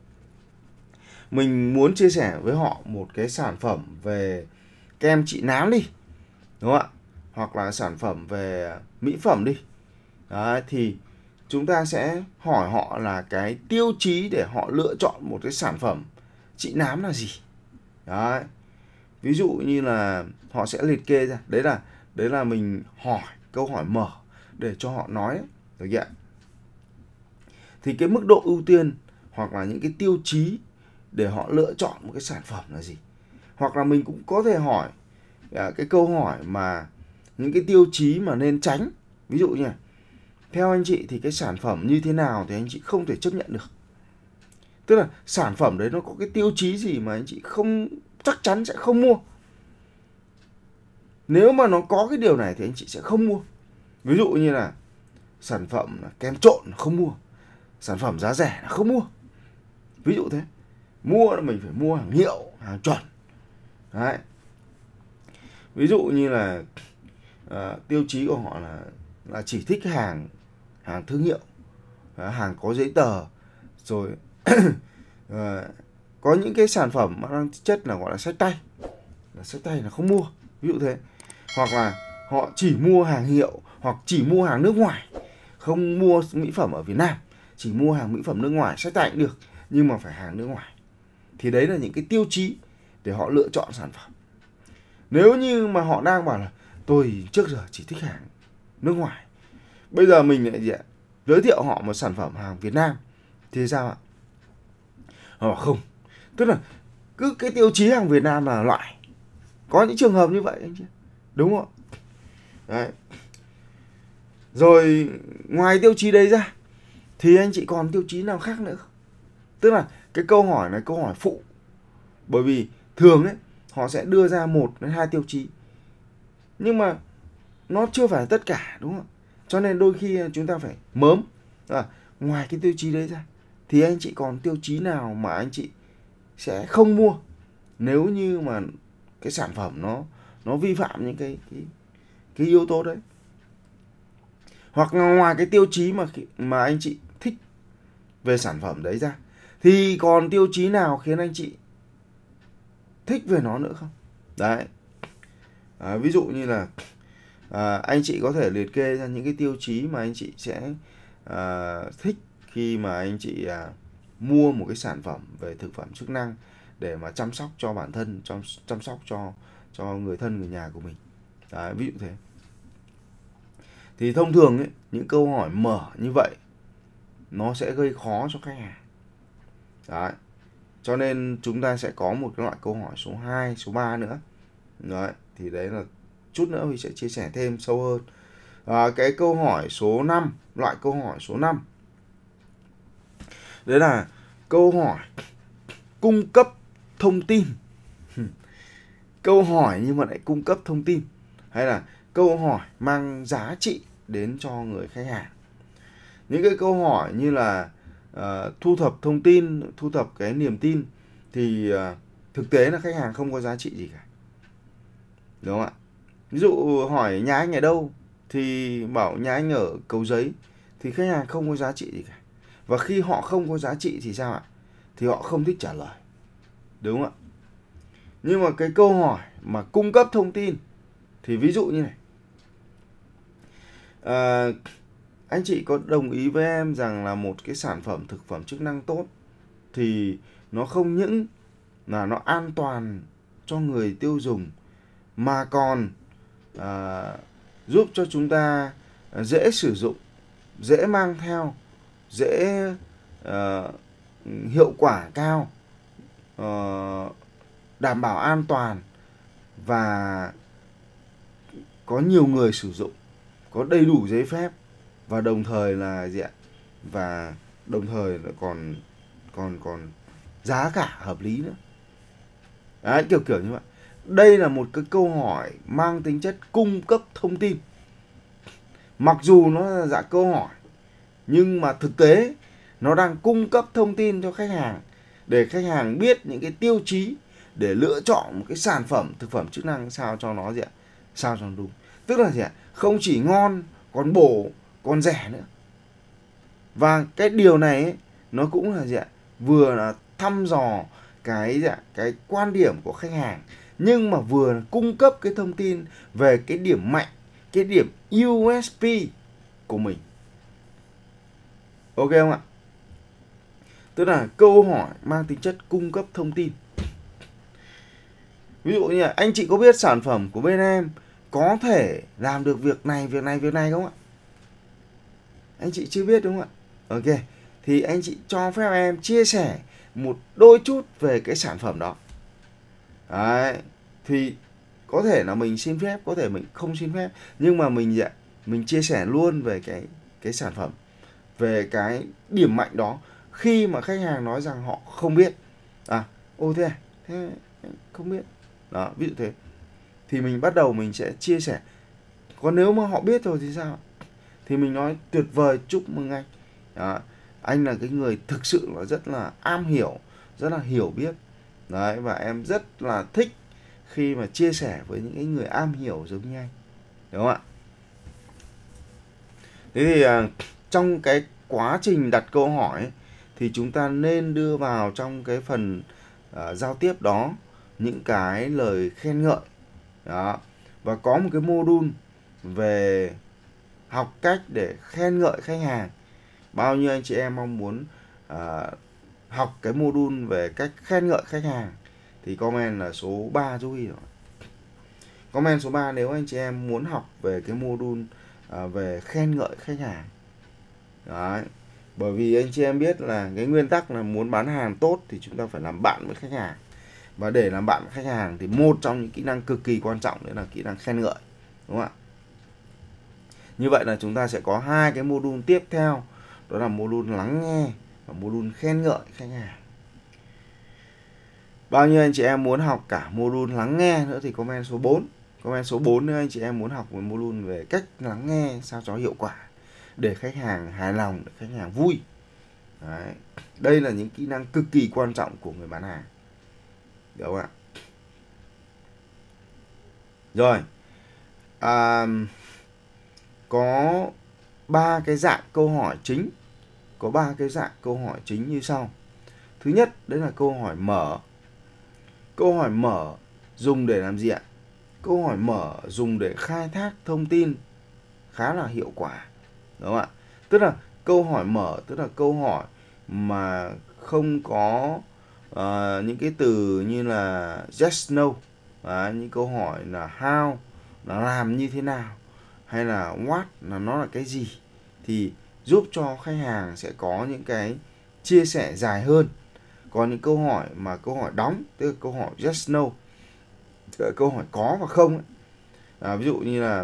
mình muốn chia sẻ với họ một cái sản phẩm về kem trị nám đi, đúng không ạ? Hoặc là sản phẩm về mỹ phẩm đi. Đấy, thì chúng ta sẽ hỏi họ là cái tiêu chí để họ lựa chọn một cái sản phẩm trị nám là gì. Đấy. Ví dụ như là họ sẽ liệt kê ra, đấy là đấy là mình hỏi câu hỏi mở để cho họ nói, được chưa? Thì cái mức độ ưu tiên hoặc là những cái tiêu chí để họ lựa chọn một cái sản phẩm là gì. Hoặc là mình cũng có thể hỏi cái câu hỏi mà những cái tiêu chí mà nên tránh. Ví dụ như là, theo anh chị thì cái sản phẩm như thế nào thì anh chị không thể chấp nhận được. Tức là sản phẩm đấy nó có cái tiêu chí gì mà anh chị không chắc chắn sẽ không mua. Nếu mà nó có cái điều này thì anh chị sẽ không mua. Ví dụ như là sản phẩm là kem trộn không mua, sản phẩm giá rẻ là không mua. Ví dụ thế. Mua là mình phải mua hàng hiệu, hàng chuẩn. Đấy. Ví dụ như là uh, tiêu chí của họ là là chỉ thích hàng hàng thương hiệu, hàng có giấy tờ, rồi uh, có những cái sản phẩm mà đang chất là gọi là xách tay, là xách tay là không mua, ví dụ thế. Hoặc là họ chỉ mua hàng hiệu hoặc chỉ mua hàng nước ngoài, không mua mỹ phẩm ở Việt Nam, chỉ mua hàng mỹ phẩm nước ngoài, xách tay cũng được nhưng mà phải hàng nước ngoài. Thì đấy là những cái tiêu chí để họ lựa chọn sản phẩm. Nếu như mà họ đang bảo là tôi trước giờ chỉ thích hàng nước ngoài, bây giờ mình lại gì ạ? Giới thiệu họ một sản phẩm hàng Việt Nam thì sao ạ? Họ bảo không. Tức là cứ cái tiêu chí hàng Việt Nam là loại. Có những trường hợp như vậy anh chị. Đúng không? Đấy. Rồi ngoài tiêu chí đấy ra thì anh chị còn tiêu chí nào khác nữa không? Tức là cái câu hỏi này câu hỏi phụ. Bởi vì thường ấy họ sẽ đưa ra một đến hai tiêu chí. Nhưng mà nó chưa phải là tất cả, đúng không? Cho nên đôi khi chúng ta phải mớm. À, ngoài cái tiêu chí đấy ra thì anh chị còn tiêu chí nào mà anh chị sẽ không mua nếu như mà cái sản phẩm nó nó vi phạm những cái cái cái yếu tố đấy. Hoặc là ngoài cái tiêu chí mà mà anh chị thích về sản phẩm đấy ra thì còn tiêu chí nào khiến anh chị thích về nó nữa không? Đấy. À, ví dụ như là à, anh chị có thể liệt kê ra những cái tiêu chí mà anh chị sẽ à, thích khi mà anh chị à, mua một cái sản phẩm về thực phẩm chức năng để mà chăm sóc cho bản thân, chăm, chăm sóc cho cho người thân, người nhà của mình. Đấy, ví dụ thế. Thì thông thường ấy, những câu hỏi mở như vậy nó sẽ gây khó cho khách hàng. Đấy. Cho nên chúng ta sẽ có một cái loại câu hỏi số hai, số ba nữa. Đấy, thì đấy là chút nữa mình sẽ chia sẻ thêm sâu hơn. À, cái câu hỏi số năm, loại câu hỏi số năm. Đấy là câu hỏi cung cấp thông tin. Câu hỏi nhưng mà lại cung cấp thông tin. Hay là câu hỏi mang giá trị đến cho người khách hàng. Những cái câu hỏi như là uh, thu thập thông tin, thu thập cái niềm tin thì uh, thực tế là khách hàng không có giá trị gì cả. Đúng không ạ? Ví dụ hỏi nhà anh ở đâu thì bảo nhà anh ở Cầu Giấy thì khách hàng không có giá trị gì cả. Và khi họ không có giá trị thì sao ạ? Thì họ không thích trả lời. Đúng không ạ? Nhưng mà cái câu hỏi mà cung cấp thông tin thì ví dụ như này. À, anh chị có đồng ý với em rằng là một cái sản phẩm thực phẩm chức năng tốt thì nó không những là nó an toàn cho người tiêu dùng mà còn à, giúp cho chúng ta dễ sử dụng, dễ mang theo, dễ à, hiệu quả cao, à, đảm bảo an toàn và có nhiều người sử dụng, có đầy đủ giấy phép và đồng thời là gì ạ? Và đồng thời là còn còn còn giá cả hợp lý nữa. Đấy, kiểu kiểu như vậy. Đây là một cái câu hỏi mang tính chất cung cấp thông tin. Mặc dù nó là dạng câu hỏi nhưng mà thực tế nó đang cung cấp thông tin cho khách hàng để khách hàng biết những cái tiêu chí để lựa chọn một cái sản phẩm thực phẩm chức năng sao cho nó gì ạ? Sao cho nó đúng. Tức là gì ạ? Không chỉ ngon, còn bổ, còn rẻ nữa. Và cái điều này ấy, nó cũng là gì ạ? Vừa là thăm dò cái gì ạ? Cái quan điểm của khách hàng, nhưng mà vừa là cung cấp cái thông tin về cái điểm mạnh, cái điểm u ét pê của mình. Ok không ạ? Tức là câu hỏi mang tính chất cung cấp thông tin. Ví dụ như là anh chị có biết sản phẩm của bên em có thể làm được việc này, việc này, việc này không ạ? Anh chị chưa biết đúng không ạ? Ok, thì anh chị cho phép em chia sẻ một đôi chút về cái sản phẩm đó. Đấy, thì có thể là mình xin phép, có thể mình không xin phép, nhưng mà mình dạ, mình chia sẻ luôn về cái cái sản phẩm, về cái điểm mạnh đó. Khi mà khách hàng nói rằng họ không biết, à, ô thế à, thế không biết, đó, ví dụ thế, thì mình bắt đầu mình sẽ chia sẻ. Còn nếu mà họ biết rồi thì sao? Thì mình nói tuyệt vời, chúc mừng anh. Đó, anh là cái người thực sự là rất là am hiểu, rất là hiểu biết. Đấy, và em rất là thích khi mà chia sẻ với những cái người am hiểu giống như anh. Đúng không ạ? Thế thì à, trong cái quá trình đặt câu hỏi ấy, thì chúng ta nên đưa vào trong cái phần à, giao tiếp đó những cái lời khen ngợi. Đó. Và có một cái module về học cách để khen ngợi khách hàng. Bao nhiêu anh chị em mong muốn à, học cái module về cách khen ngợi khách hàng thì comment là số ba giúp Huy rồi. Comment số ba nếu anh chị em muốn học về cái module à, về khen ngợi khách hàng. Đấy. Bởi vì anh chị em biết là cái nguyên tắc là muốn bán hàng tốt thì chúng ta phải làm bạn với khách hàng. Và để làm bạn với khách hàng thì một trong những kỹ năng cực kỳ quan trọng đấy là kỹ năng khen ngợi. Đúng không ạ? Như vậy là chúng ta sẽ có hai cái module tiếp theo, đó là module lắng nghe và module khen ngợi khách hàng. Bao nhiêu anh chị em muốn học cả module lắng nghe nữa thì comment số bốn. Comment số bốn nữa anh chị em muốn học một module về cách lắng nghe sao cho hiệu quả để khách hàng hài lòng, để khách hàng vui. Đấy. Đây là những kỹ năng cực kỳ quan trọng của người bán hàng. Được không ạ? Rồi. À, có ba cái dạng câu hỏi chính. Có ba cái dạng câu hỏi chính như sau. Thứ nhất, đấy là câu hỏi mở. Câu hỏi mở dùng để làm gì ạ? Câu hỏi mở dùng để khai thác thông tin khá là hiệu quả. Đúng không ạ? Tức là câu hỏi mở, tức là câu hỏi mà không có uh, những cái từ như là yes, no. Đấy, những câu hỏi là how, là làm như thế nào, hay là what, là nó là cái gì, thì giúp cho khách hàng sẽ có những cái chia sẻ dài hơn. Còn những câu hỏi mà câu hỏi đóng, tức là câu hỏi yes, no, câu hỏi có và không ấy. À, ví dụ như là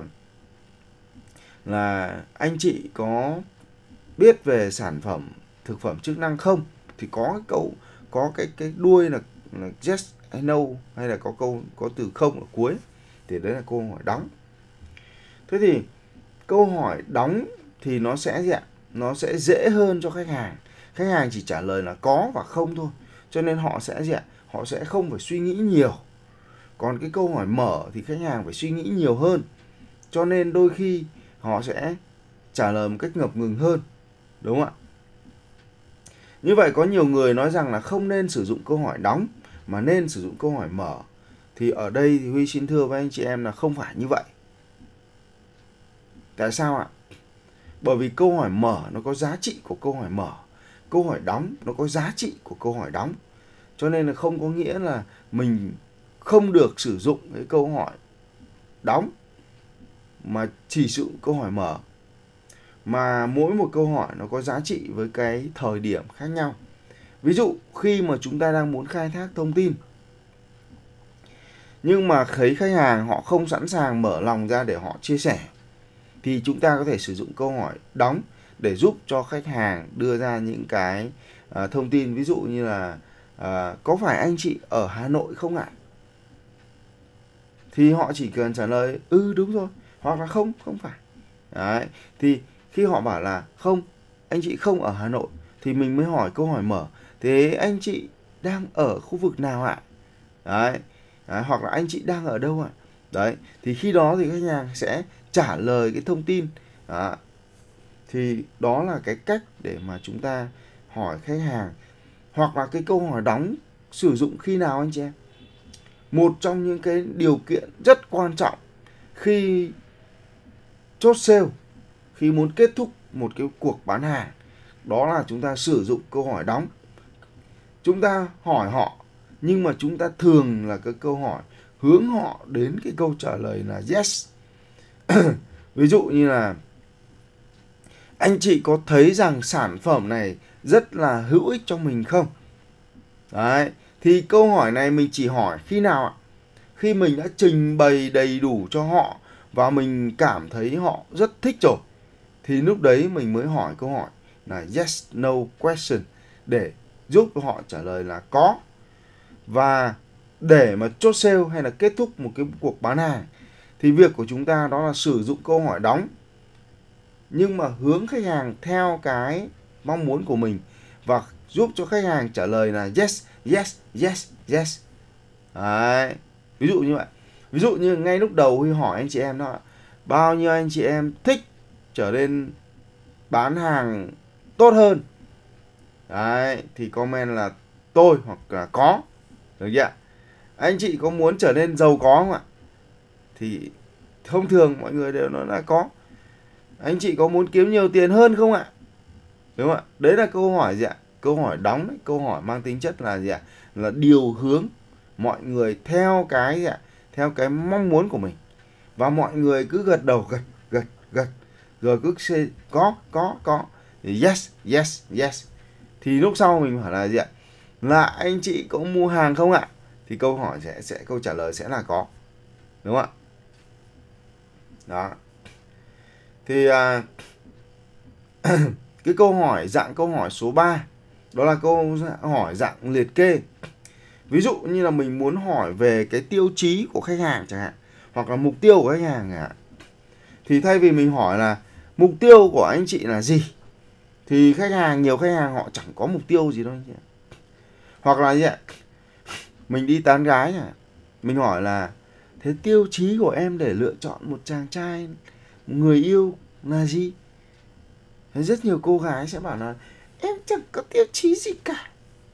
là anh chị có biết về sản phẩm thực phẩm chức năng không, thì có cái câu có cái cái đuôi là, là yes hay no, hay là có câu có từ không ở cuối, thì đấy là câu hỏi đóng. Thế thì câu hỏi đóng thì nó sẽ gì ạ? Nó sẽ dễ hơn cho khách hàng. Khách hàng chỉ trả lời là có và không thôi, cho nên họ sẽ gì ạ? Họ sẽ không phải suy nghĩ nhiều. Còn cái câu hỏi mở thì khách hàng phải suy nghĩ nhiều hơn, cho nên đôi khi họ sẽ trả lời một cách ngập ngừng hơn. Đúng không ạ? Như vậy có nhiều người nói rằng là không nên sử dụng câu hỏi đóng mà nên sử dụng câu hỏi mở. Thì ở đây thì Huy xin thưa với anh chị em là không phải như vậy. Tại sao ạ? Bởi vì câu hỏi mở nó có giá trị của câu hỏi mở, câu hỏi đóng nó có giá trị của câu hỏi đóng. Cho nên là không có nghĩa là mình không được sử dụng cái câu hỏi đóng mà chỉ sử dụng câu hỏi mở. Mà mỗi một câu hỏi nó có giá trị với cái thời điểm khác nhau. Ví dụ khi mà chúng ta đang muốn khai thác thông tin, nhưng mà thấy khách hàng họ không sẵn sàng mở lòng ra để họ chia sẻ, thì chúng ta có thể sử dụng câu hỏi đóng để giúp cho khách hàng đưa ra những cái uh, thông tin. Ví dụ như là uh, có phải anh chị ở Hà Nội không ạ? Thì họ chỉ cần trả lời ừ đúng rồi, hoặc là không, không phải. Đấy. Thì khi họ bảo là không, anh chị không ở Hà Nội, thì mình mới hỏi câu hỏi mở. Thế anh chị đang ở khu vực nào ạ? Đấy. Đấy. Hoặc là anh chị đang ở đâu ạ? Đấy. Thì khi đó thì khách hàng sẽ trả lời cái thông tin. Đó. Thì đó là cái cách để mà chúng ta hỏi khách hàng. Hoặc là cái câu hỏi đóng sử dụng khi nào anh chị em? Một trong những cái điều kiện rất quan trọng khi chốt sale, khi muốn kết thúc một cái cuộc bán hàng, đó là chúng ta sử dụng câu hỏi đóng. Chúng ta hỏi họ, nhưng mà chúng ta thường là cái câu hỏi hướng họ đến cái câu trả lời là yes. Ví dụ như là anh chị có thấy rằng sản phẩm này rất là hữu ích cho mình không? Đấy. Thì câu hỏi này mình chỉ hỏi khi nào ạ? Khi mình đã trình bày đầy đủ cho họ và mình cảm thấy họ rất thích rồi, thì lúc đấy mình mới hỏi câu hỏi là yes, no question để giúp họ trả lời là có. Và để mà chốt sale hay là kết thúc một cái cuộc bán hàng, thì việc của chúng ta đó là sử dụng câu hỏi đóng, nhưng mà hướng khách hàng theo cái mong muốn của mình và giúp cho khách hàng trả lời là yes, yes, yes, yes. Đấy. Ví dụ như vậy. Ví dụ như ngay lúc đầu Huy hỏi anh chị em đó, bao nhiêu anh chị em thích trở nên bán hàng tốt hơn? Đấy. Thì comment là tôi hoặc là có. Được chưa? Anh chị có muốn trở nên giàu có không ạ? Thì thông thường mọi người đều nói là có. Anh chị có muốn kiếm nhiều tiền hơn không ạ? Đúng không ạ? Đấy là câu hỏi gì ạ? Câu hỏi đóng đấy. Câu hỏi mang tính chất là gì ạ? Là điều hướng mọi người theo cái gì ạ? Theo cái mong muốn của mình. Và mọi người cứ gật đầu, gật, gật, gật. Rồi cứ say có, có, có. Yes, yes, yes. Thì lúc sau mình hỏi là gì ạ? Là anh chị có mua hàng không ạ? Thì câu hỏi sẽ, sẽ câu trả lời sẽ là có. Đúng không ạ? Đó. Thì à, cái câu hỏi dạng câu hỏi số ba, đó là câu hỏi dạng liệt kê. Ví dụ như là mình muốn hỏi về cái tiêu chí của khách hàng chẳng hạn, hoặc là mục tiêu của khách hàng ạ. Thì thay vì mình hỏi là mục tiêu của anh chị là gì, thì khách hàng, nhiều khách hàng họ chẳng có mục tiêu gì đâu anh chị ạ. Hoặc là gì ạ, mình đi tán gái à, mình hỏi là thế tiêu chí của em để lựa chọn một chàng trai, một người yêu là gì? Thế rất nhiều cô gái sẽ bảo là em chẳng có tiêu chí gì cả,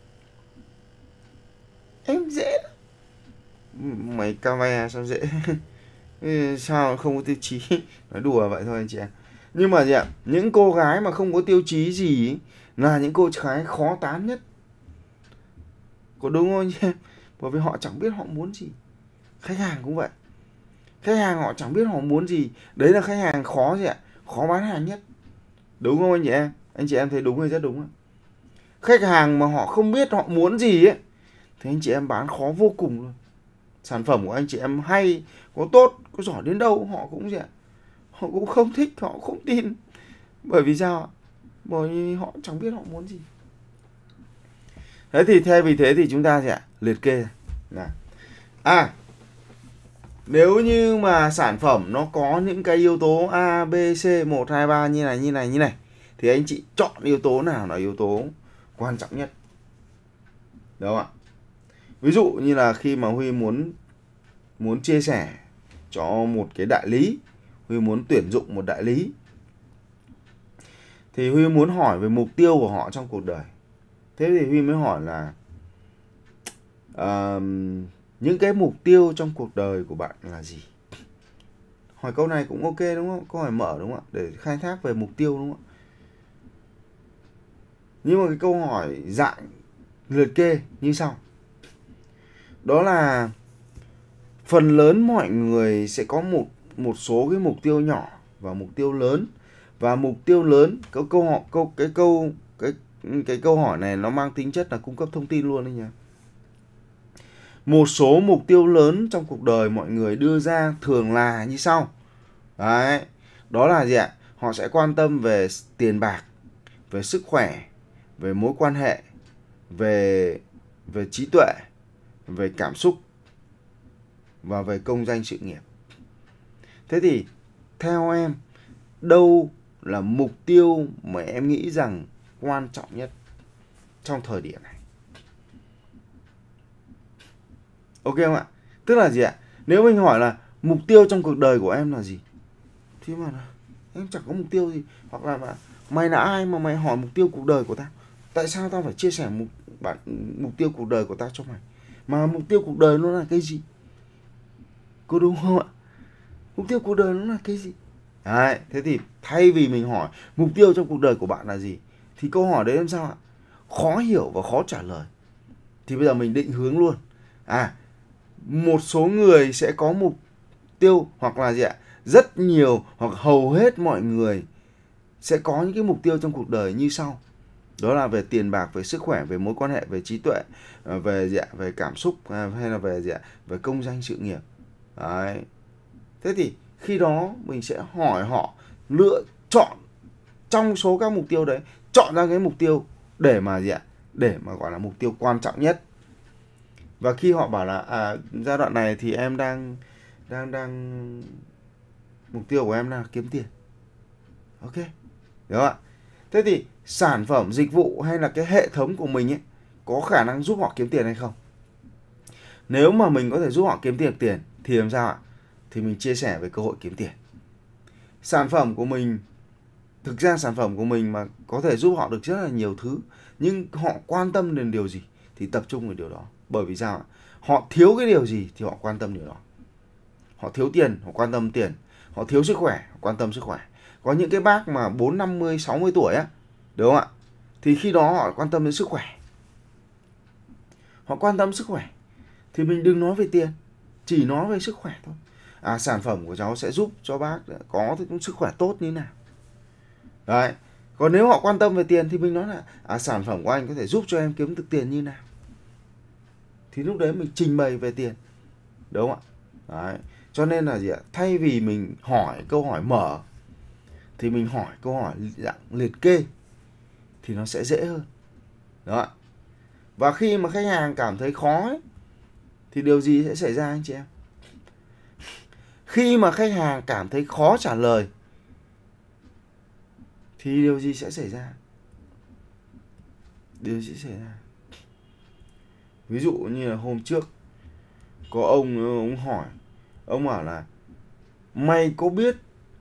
em dễ lắm. Mày cà ve sao dễ? Sao không có tiêu chí? Nói đùa vậy thôi anh chị em. Nhưng mà gì ạ, những cô gái mà không có tiêu chí gì ấy, là những cô gái khó tán nhất. Có đúng không anh chị em? Bởi vì họ chẳng biết họ muốn gì. Khách hàng cũng vậy. Khách hàng họ chẳng biết họ muốn gì. Đấy là khách hàng khó gì ạ? Khó bán hàng nhất. Đúng không anh chị em? Anh chị em thấy đúng hay rất đúng ạ? Khách hàng mà họ không biết họ muốn gì ấy, thì anh chị em bán khó vô cùng luôn. Sản phẩm của anh chị em hay, có tốt, có giỏi đến đâu họ cũng gì ạ? Họ cũng không thích, họ không tin. Bởi vì sao ạ? Bởi vì họ chẳng biết họ muốn gì. Thế thì thay vì thế thì chúng ta gì ạ? Liệt kê là à, nếu như mà sản phẩm nó có những cái yếu tố A, B, C, một, hai, ba như này, như này, như này, thì anh chị chọn yếu tố nào là yếu tố quan trọng nhất. Đúng không ạ? Ví dụ như là khi mà Huy muốn muốn chia sẻ cho một cái đại lý, Huy muốn tuyển dụng một đại lý, thì Huy muốn hỏi về mục tiêu của họ trong cuộc đời. Thế thì Huy mới hỏi là uh, những cái mục tiêu trong cuộc đời của bạn là gì? Hỏi câu này cũng ok đúng không? Câu hỏi mở đúng không ạ? Để khai thác về mục tiêu đúng không ạ? Nhưng mà cái câu hỏi dạng liệt kê như sau. Đó là phần lớn mọi người sẽ có một một số cái mục tiêu nhỏ và mục tiêu lớn. Và mục tiêu lớn, cái câu hỏi câu cái câu cái cái câu hỏi này nó mang tính chất là cung cấp thông tin luôn đấy nhá. Một số mục tiêu lớn trong cuộc đời mọi người đưa ra thường là như sau. Đấy, đó là gì ạ? Họ sẽ quan tâm về tiền bạc, về sức khỏe, về mối quan hệ, về về trí tuệ, về cảm xúc và về công danh sự nghiệp. Thế thì theo em, đâu là mục tiêu mà em nghĩ rằng quan trọng nhất trong thời điểm này? Ok không ạ? Tức là gì ạ? Nếu mình hỏi là mục tiêu trong cuộc đời của em là gì, thì mà em chẳng có mục tiêu gì. Hoặc là mà mày là ai mà mày hỏi mục tiêu cuộc đời của tao? Tại sao tao phải chia sẻ mục, bản, mục tiêu cuộc đời của tao cho mày? Mà mục tiêu cuộc đời nó là cái gì? Có đúng không ạ? Mục tiêu cuộc đời nó là cái gì? Đấy, thế thì thay vì mình hỏi mục tiêu trong cuộc đời của bạn là gì, thì câu hỏi đấy làm sao ạ? Khó hiểu và khó trả lời. Thì bây giờ mình định hướng luôn. À, một số người sẽ có mục tiêu, hoặc là gì ạ? Rất nhiều hoặc hầu hết mọi người sẽ có những cái mục tiêu trong cuộc đời như sau. Đó là về tiền bạc, về sức khỏe, về mối quan hệ, về trí tuệ, về gì ạ? Về cảm xúc, hay là về gì ạ? Về công danh sự nghiệp. Đấy. Thế thì khi đó mình sẽ hỏi họ lựa chọn trong số các mục tiêu đấy, chọn ra cái mục tiêu để mà gì ạ? Để mà gọi là mục tiêu quan trọng nhất. Và khi họ bảo là à, giai đoạn này thì em đang đang đang mục tiêu của em là kiếm tiền. Ok. Đúng không ạ? Thế thì sản phẩm, dịch vụ hay là cái hệ thống của mình ấy có khả năng giúp họ kiếm tiền hay không? Nếu mà mình có thể giúp họ kiếm tiền tiền thì làm sao ạ? Thì mình chia sẻ về cơ hội kiếm tiền. Sản phẩm của mình, thực ra sản phẩm của mình mà có thể giúp họ được rất là nhiều thứ, nhưng họ quan tâm đến điều gì thì tập trung vào điều đó. Bởi vì sao ạ? Họ thiếu cái điều gì thì họ quan tâm điều đó. Họ thiếu tiền, họ quan tâm tiền. Họ thiếu sức khỏe, họ quan tâm sức khỏe. Có những cái bác mà bốn, năm mươi, sáu mươi tuổi á, đúng không ạ? Thì khi đó họ quan tâm đến sức khỏe. Họ quan tâm sức khỏe. Thì mình đừng nói về tiền, chỉ nói về sức khỏe thôi. À, sản phẩm của cháu sẽ giúp cho bác có sức khỏe tốt như thế nào. Đấy. Còn nếu họ quan tâm về tiền thì mình nói là à, sản phẩm của anh có thể giúp cho em kiếm được tiền như thế nào. Thì lúc đấy mình trình bày về tiền. Đúng không ạ? Đấy. Cho nên là gì ạ? Thay vì mình hỏi câu hỏi mở thì mình hỏi câu hỏi dạng liệt kê thì nó sẽ dễ hơn. Đó. Và khi mà khách hàng cảm thấy khó ấy, thì điều gì sẽ xảy ra anh chị em? Khi mà khách hàng cảm thấy khó trả lời thì điều gì sẽ xảy ra? Điều gì sẽ xảy ra? Ví dụ như là hôm trước có ông ông hỏi, ông bảo là mày có biết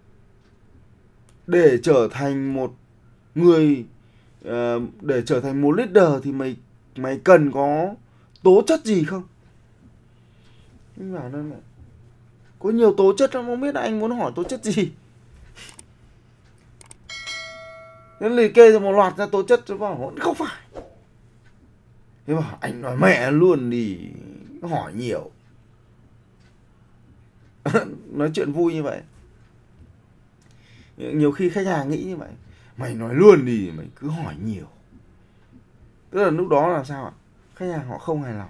để trở thành một người uh, để trở thành một leader thì mày mày cần có tố chất gì không? Anh bảo là có nhiều tố chất lắm, không biết là anh muốn hỏi tố chất gì. Nó liệt kê ra một loạt ra tố chất, nó bảo không phải. Thế bảo anh nói mẹ luôn đi, hỏi nhiều. Nói chuyện vui như vậy. Nhiều khi khách hàng nghĩ như vậy, mày nói luôn đi, mày cứ hỏi nhiều. Tức là lúc đó là sao ạ? Khách hàng họ không hài lòng.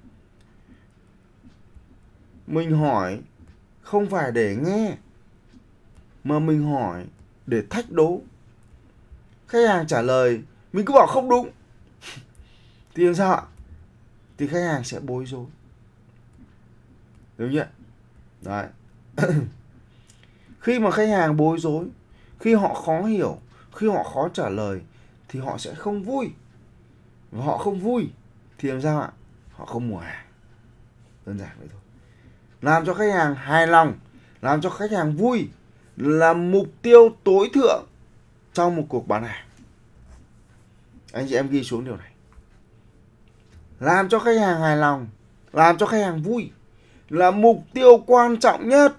Mình hỏi không phải để nghe, mà mình hỏi để thách đố. Khách hàng trả lời mình cứ bảo không đúng thì làm sao ạ? Thì khách hàng sẽ bối rối, đúng chưa? Đấy. Khi mà khách hàng bối rối, khi họ khó hiểu, khi họ khó trả lời thì họ sẽ không vui. Và họ không vui thì làm sao ạ? Họ không mua hàng. Đơn giản vậy thôi. Làm cho khách hàng hài lòng, làm cho khách hàng vui là mục tiêu tối thượng trong một cuộc bán hàng. Anh chị em ghi xuống điều này. Làm cho khách hàng hài lòng, làm cho khách hàng vui là mục tiêu quan trọng nhất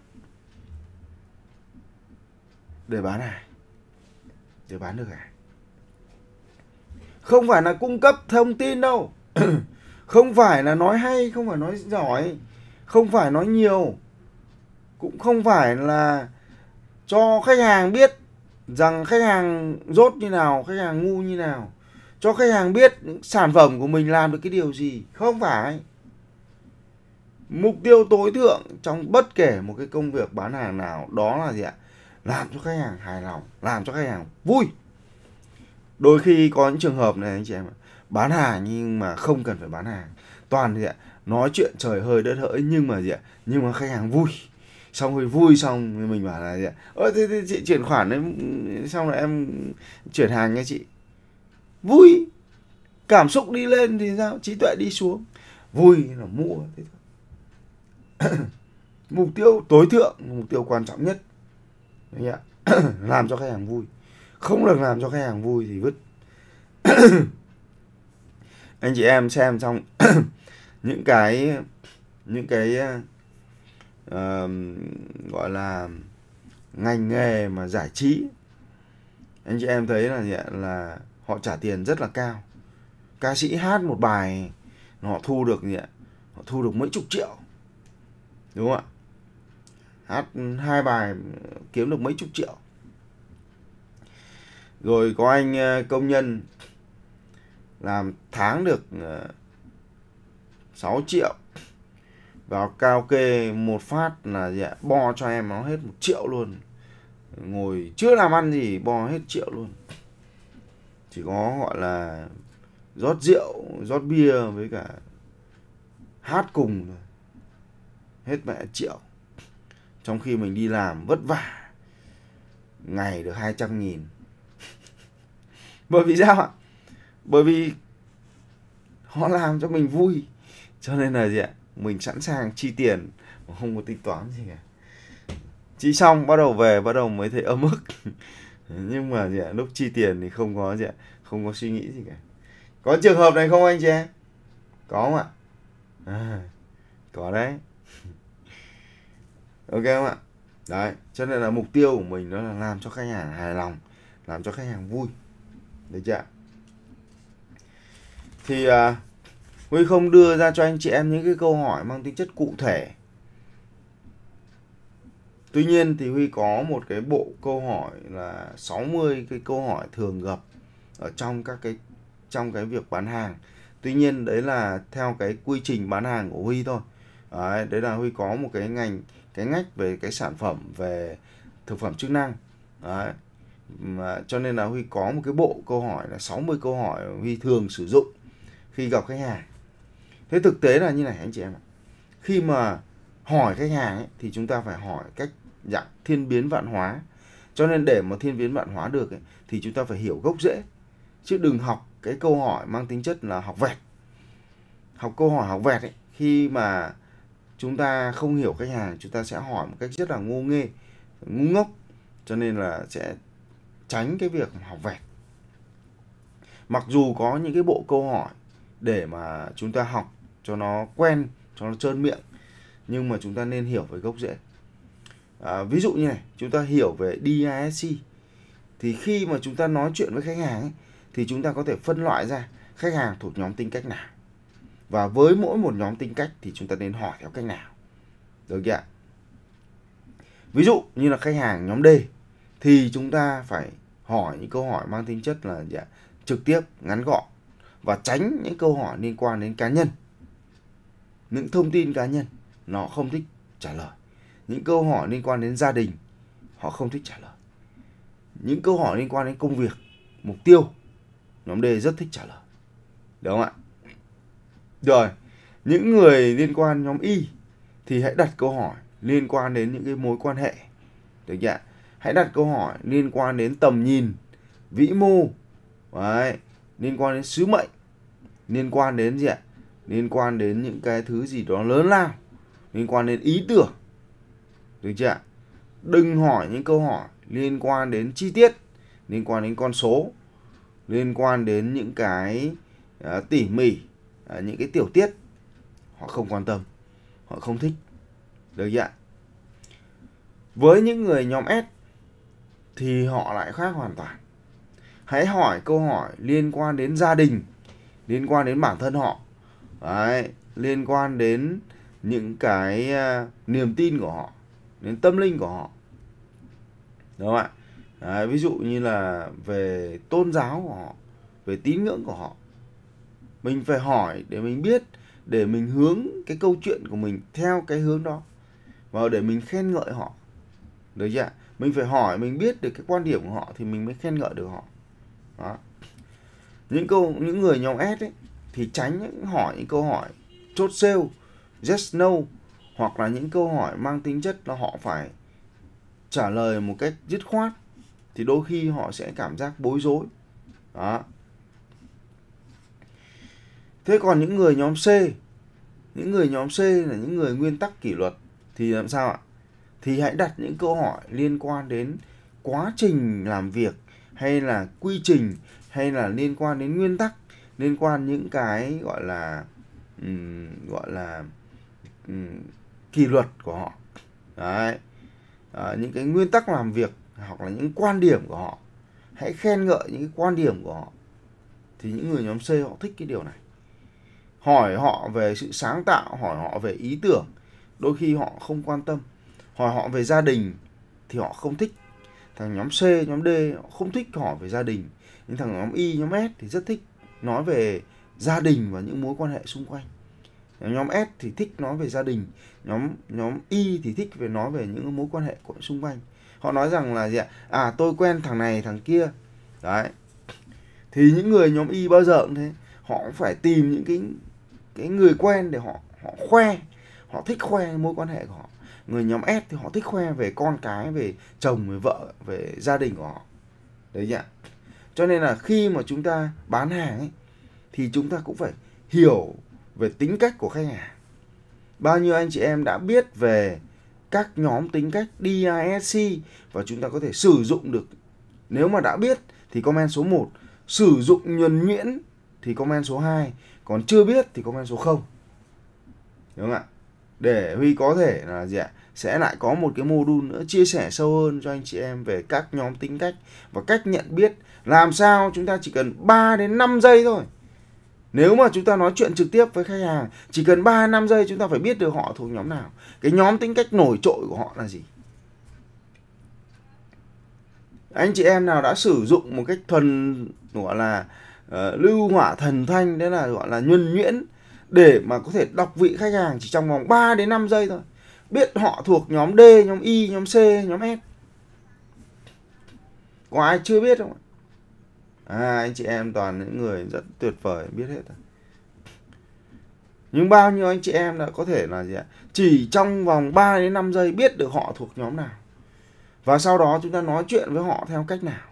để bán hàng, để bán được hàng. Không phải là cung cấp thông tin đâu. Không phải là nói hay, không phải nói giỏi, không phải nói nhiều, cũng không phải là cho khách hàng biết rằng khách hàng dốt như nào, khách hàng ngu như nào, cho khách hàng biết sản phẩm của mình làm được cái điều gì. Không phải. Mục tiêu tối thượng trong bất kể một cái công việc bán hàng nào đó là gì ạ? Làm cho khách hàng hài lòng, làm cho khách hàng vui. Đôi khi có những trường hợp này anh chị em ạ, bán hàng nhưng mà không cần phải bán hàng, toàn gì ạ? Nói chuyện trời hơi đất hỡi nhưng mà gì ạ? Nhưng mà khách hàng vui. Xong rồi vui xong mình bảo là gì ạ? Ơ thế, thế chị chuyển khoản đấy, xong rồi em chuyển hàng nha chị. Vui. Cảm xúc đi lên thì sao? Trí tuệ đi xuống. Vui là mua. Thế thôi. Mục tiêu tối thượng, mục tiêu quan trọng nhất. Đấy ạ. Làm cho khách hàng vui. Không được làm cho khách hàng vui thì vứt. Anh chị em xem xong những cái những cái uh, gọi là ngành nghề mà giải trí, anh chị em thấy là gì ạ? Là họ trả tiền rất là cao. Ca sĩ hát một bài họ thu được gì ạ? Họ thu được mấy chục triệu, đúng không ạ? Hát hai bài kiếm được mấy chục triệu. Rồi có anh công nhân làm tháng được sáu triệu, vào karaoke một phát là gì ạ? Bo cho em nó hết một triệu luôn. Ngồi chưa làm ăn gì bo hết triệu luôn. Chỉ có gọi là rót rượu, rót bia với cả hát cùng thôi, hết mẹ triệu. Trong khi mình đi làm vất vả, ngày được hai trăm nghìn. Bởi vì sao ạ? Bởi vì họ làm cho mình vui, cho nên là gì ạ? Mình sẵn sàng chi tiền mà không có tính toán gì cả. Chi xong bắt đầu về, bắt đầu mới thấy ấm ức. Nhưng mà gì ạ? Lúc chi tiền thì không có gì ạ? Không có suy nghĩ gì cả. Có trường hợp này không anh chị em? Có không ạ? À, có đấy. Ok không ạ? Đấy, cho nên là mục tiêu của mình đó là làm cho khách hàng hài lòng, làm cho khách hàng vui. Được chưa? Thì à, Huy không đưa ra cho anh chị em những cái câu hỏi mang tính chất cụ thể. Tuy nhiên thì Huy có một cái bộ câu hỏi là sáu mươi cái câu hỏi thường gặp ở trong các cái trong cái việc bán hàng. Tuy nhiên đấy là theo cái quy trình bán hàng của Huy thôi. Đấy, đấy là Huy có một cái ngành, cái ngách về cái sản phẩm về thực phẩm chức năng. Đấy. Mà, cho nên là Huy có một cái bộ câu hỏi là sáu mươi câu hỏi Huy thường sử dụng khi gặp khách hàng. Thế thực tế là như này anh chị em ạ. Khi mà hỏi khách hàng ấy, thì chúng ta phải hỏi cách dạng thiên biến vạn hóa. Cho nên để mà thiên biến vạn hóa được ấy, thì chúng ta phải hiểu gốc rễ, chứ đừng học cái câu hỏi mang tính chất là học vẹt. Học câu hỏi học vẹt ấy, khi mà chúng ta không hiểu khách hàng, chúng ta sẽ hỏi một cách rất là ngô nghê, ngu ngốc, cho nên là sẽ tránh cái việc học vẹt. Mặc dù có những cái bộ câu hỏi để mà chúng ta học cho nó quen, cho nó trơn miệng, nhưng mà chúng ta nên hiểu về gốc rễ. À, ví dụ như này, chúng ta hiểu về đê i ét xê, thì khi mà chúng ta nói chuyện với khách hàng ấy, thì chúng ta có thể phân loại ra khách hàng thuộc nhóm tính cách nào. Và với mỗi một nhóm tính cách thì chúng ta nên hỏi theo cách nào. Được chưa ạ? Ví dụ như là khách hàng nhóm D, thì chúng ta phải hỏi những câu hỏi mang tính chất là gì ạ? Trực tiếp, ngắn gọn, và tránh những câu hỏi liên quan đến cá nhân. Những thông tin cá nhân nó không thích trả lời. Những câu hỏi liên quan đến gia đình họ không thích trả lời. Những câu hỏi liên quan đến công việc, mục tiêu, nhóm D rất thích trả lời. Đúng không ạ? Rồi, những người liên quan nhóm Y thì hãy đặt câu hỏi liên quan đến những cái mối quan hệ. Được chưa? Hãy đặt câu hỏi liên quan đến tầm nhìn, vĩ mô, đấy, liên quan đến sứ mệnh, liên quan đến gì ạ? Liên quan đến những cái thứ gì đó lớn lao, liên quan đến ý tưởng. Được chưa ạ? Đừng hỏi những câu hỏi liên quan đến chi tiết, liên quan đến con số, liên quan đến những cái uh, tỉ mỉ, uh, những cái tiểu tiết. Họ không quan tâm, họ không thích. Được chưa ạ? Với những người nhóm S thì họ lại khác hoàn toàn. Hãy hỏi câu hỏi liên quan đến gia đình, liên quan đến bản thân họ, đấy, liên quan đến những cái uh, niềm tin của họ, đến tâm linh của họ. Đúng không ạ? Đấy, ví dụ như là về tôn giáo của họ, về tín ngưỡng của họ. Mình phải hỏi để mình biết, để mình hướng cái câu chuyện của mình theo cái hướng đó, và để mình khen ngợi họ. Được chưa? Mình phải hỏi, mình biết được cái quan điểm của họ thì mình mới khen ngợi được họ. Đó. Những câu những người nhóm S ấy thì tránh những hỏi những câu hỏi chốt sale, yes no, hoặc là những câu hỏi mang tính chất là họ phải trả lời một cách dứt khoát, thì đôi khi họ sẽ cảm giác bối rối. Đó. Thế còn những người nhóm C, những người nhóm C là những người nguyên tắc kỷ luật thì làm sao ạ? Thì hãy đặt những câu hỏi liên quan đến quá trình làm việc, hay là quy trình, hay là liên quan đến nguyên tắc, liên quan những cái gọi là um, gọi là um, kỷ luật của họ. Đấy. À, những cái nguyên tắc làm việc hoặc là những quan điểm của họ. Hãy khen ngợi những cái quan điểm của họ. Thì những người nhóm C họ thích cái điều này. Hỏi họ về sự sáng tạo, hỏi họ về ý tưởng, đôi khi họ không quan tâm. Hỏi họ về gia đình thì họ không thích. Thằng nhóm C, nhóm D họ không thích hỏi về gia đình. Nhưng thằng nhóm Y, nhóm S thì rất thích nói về gia đình và những mối quan hệ xung quanh. Nhóm S thì thích nói về gia đình, nhóm nhóm Y thì thích về nói về những mối quan hệ của xung quanh. Họ nói rằng là gì ạ? À, tôi quen thằng này thằng kia. Đấy. Thì những người nhóm Y bao giờ cũng thế, họ cũng phải tìm những cái cái người quen để họ họ khoe, họ thích khoe mối quan hệ của họ. Người nhóm S thì họ thích khoe về con cái, về chồng, về vợ, về gia đình của họ. Đấy nhỉ? Cho nên là khi mà chúng ta bán hàng ấy, thì chúng ta cũng phải hiểu về tính cách của khách hàng. Bao nhiêu anh chị em đã biết về các nhóm tính cách đê i ét xê và chúng ta có thể sử dụng được. Nếu mà đã biết thì comment số một, sử dụng nhuần nhuyễn thì comment số hai, còn chưa biết thì comment số không. Đúng không ạ? Để Huy có thể là gì ạ? Sẽ lại có một cái module nữa chia sẻ sâu hơn cho anh chị em về các nhóm tính cách và cách nhận biết. Làm sao chúng ta chỉ cần ba đến năm giây thôi. Nếu mà chúng ta nói chuyện trực tiếp với khách hàng, chỉ cần ba đến năm giây chúng ta phải biết được họ thuộc nhóm nào. Cái nhóm tính cách nổi trội của họ là gì. Anh chị em nào đã sử dụng một cách thuần gọi là uh, lưu hỏa thần thanh, đấy là gọi là nhuần nhuyễn, để mà có thể đọc vị khách hàng chỉ trong vòng ba đến năm giây thôi. Biết họ thuộc nhóm D, nhóm Y, nhóm C, nhóm S. Có ai chưa biết không? À, anh chị em toàn những người rất tuyệt vời biết hết rồi. Nhưng bao nhiêu anh chị em đã có thể là gì ạ? Chỉ trong vòng ba đến năm giây biết được họ thuộc nhóm nào. Và sau đó chúng ta nói chuyện với họ theo cách nào.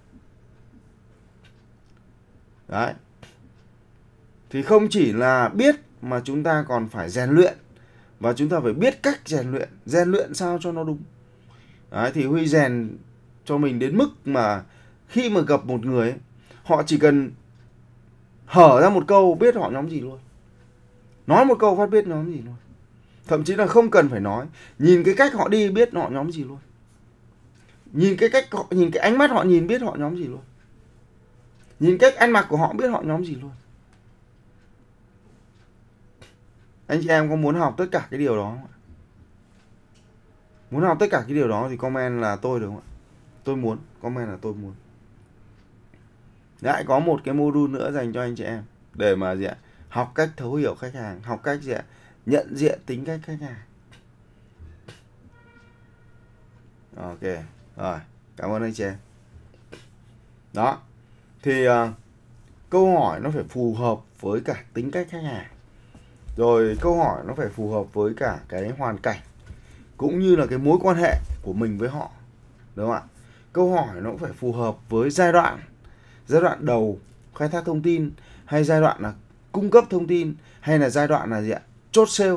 Đấy. Thì không chỉ là biết mà chúng ta còn phải rèn luyện. Và chúng ta phải biết cách rèn luyện. Rèn luyện sao cho nó đúng. Đấy, thì Huy rèn cho mình đến mức mà khi mà gặp một người ấy, họ chỉ cần hở ra một câu biết họ nhóm gì luôn. Nói một câu phát biết nhóm gì luôn. Thậm chí là không cần phải nói, nhìn cái cách họ đi biết họ nhóm gì luôn. Nhìn cái cách họ, nhìn cái ánh mắt họ nhìn biết họ nhóm gì luôn. Nhìn cách ăn mặc của họ biết họ nhóm gì luôn. Anh chị em có muốn học tất cả cái điều đó không ạ? Muốn học tất cả cái điều đó thì comment là tôi được không ạ? Tôi muốn, comment là tôi muốn. Lại có một cái module nữa dành cho anh chị em để mà gì ạ? Học cách thấu hiểu khách hàng, học cách gì ạ? Nhận diện tính cách khách hàng. Ok, rồi, cảm ơn anh chị em. Đó, thì uh, câu hỏi nó phải phù hợp với cả tính cách khách hàng. Rồi câu hỏi nó phải phù hợp với cả cái hoàn cảnh cũng như là cái mối quan hệ của mình với họ. Đúng không ạ? Câu hỏi nó cũng phải phù hợp với giai đoạn. Giai đoạn đầu khai thác thông tin, hay giai đoạn là cung cấp thông tin, hay là giai đoạn là gì ạ? Chốt sale.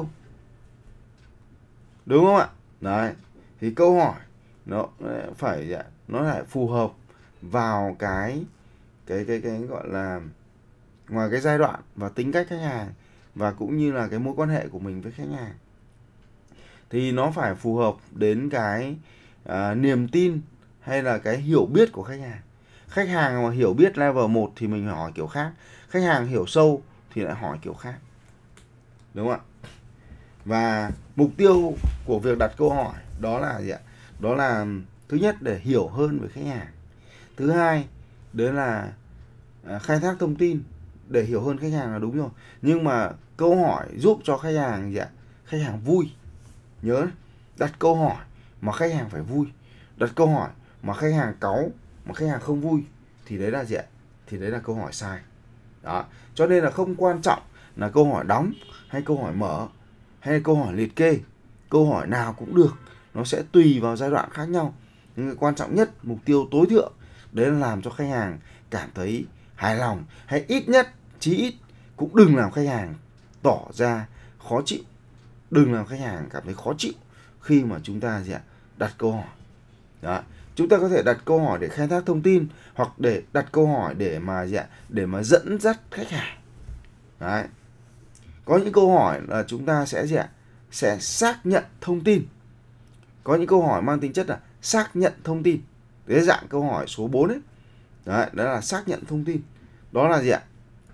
Đúng không ạ? Đấy. Thì câu hỏi nó phải gì ạ? Nó lại phù hợp vào cái cái cái cái gọi là ngoài cái giai đoạn và tính cách khách hàng và cũng như là cái mối quan hệ của mình với khách hàng. Thì nó phải phù hợp đến cái à, niềm tin hay là cái hiểu biết của khách hàng. Khách hàng mà hiểu biết level một thì mình hỏi kiểu khác. Khách hàng hiểu sâu thì lại hỏi kiểu khác. Đúng không ạ? Và mục tiêu của việc đặt câu hỏi đó là gì ạ? Đó là thứ nhất để hiểu hơn về khách hàng. Thứ hai, đó là à, khai thác thông tin để hiểu hơn khách hàng là đúng rồi. Nhưng mà câu hỏi giúp cho khách hàng gì ạ? Khách hàng vui. Nhớ, đặt câu hỏi mà khách hàng phải vui. Đặt câu hỏi mà khách hàng cáu, mà khách hàng không vui thì đấy là gì ạ? Thì đấy là câu hỏi sai. Đó. Cho nên là không quan trọng là câu hỏi đóng hay câu hỏi mở hay câu hỏi liệt kê. Câu hỏi nào cũng được, nó sẽ tùy vào giai đoạn khác nhau. Nhưng quan trọng nhất, mục tiêu tối thượng đấy là làm cho khách hàng cảm thấy hài lòng, hay ít nhất, chí ít cũng đừng làm khách hàng tỏ ra khó chịu. Đừng làm khách hàng cảm thấy khó chịu khi mà chúng ta gì ạ? Đặt câu hỏi. Đó. Chúng ta có thể đặt câu hỏi để khai thác thông tin hoặc để đặt câu hỏi để mà gì ạ? Để mà dẫn dắt khách hàng. Đấy. Có những câu hỏi là chúng ta sẽ gì ạ? Sẽ xác nhận thông tin. Có những câu hỏi mang tính chất là xác nhận thông tin. Đấy, dạng câu hỏi số bốn ấy. Đấy, đó là xác nhận thông tin. Đó là gì ạ?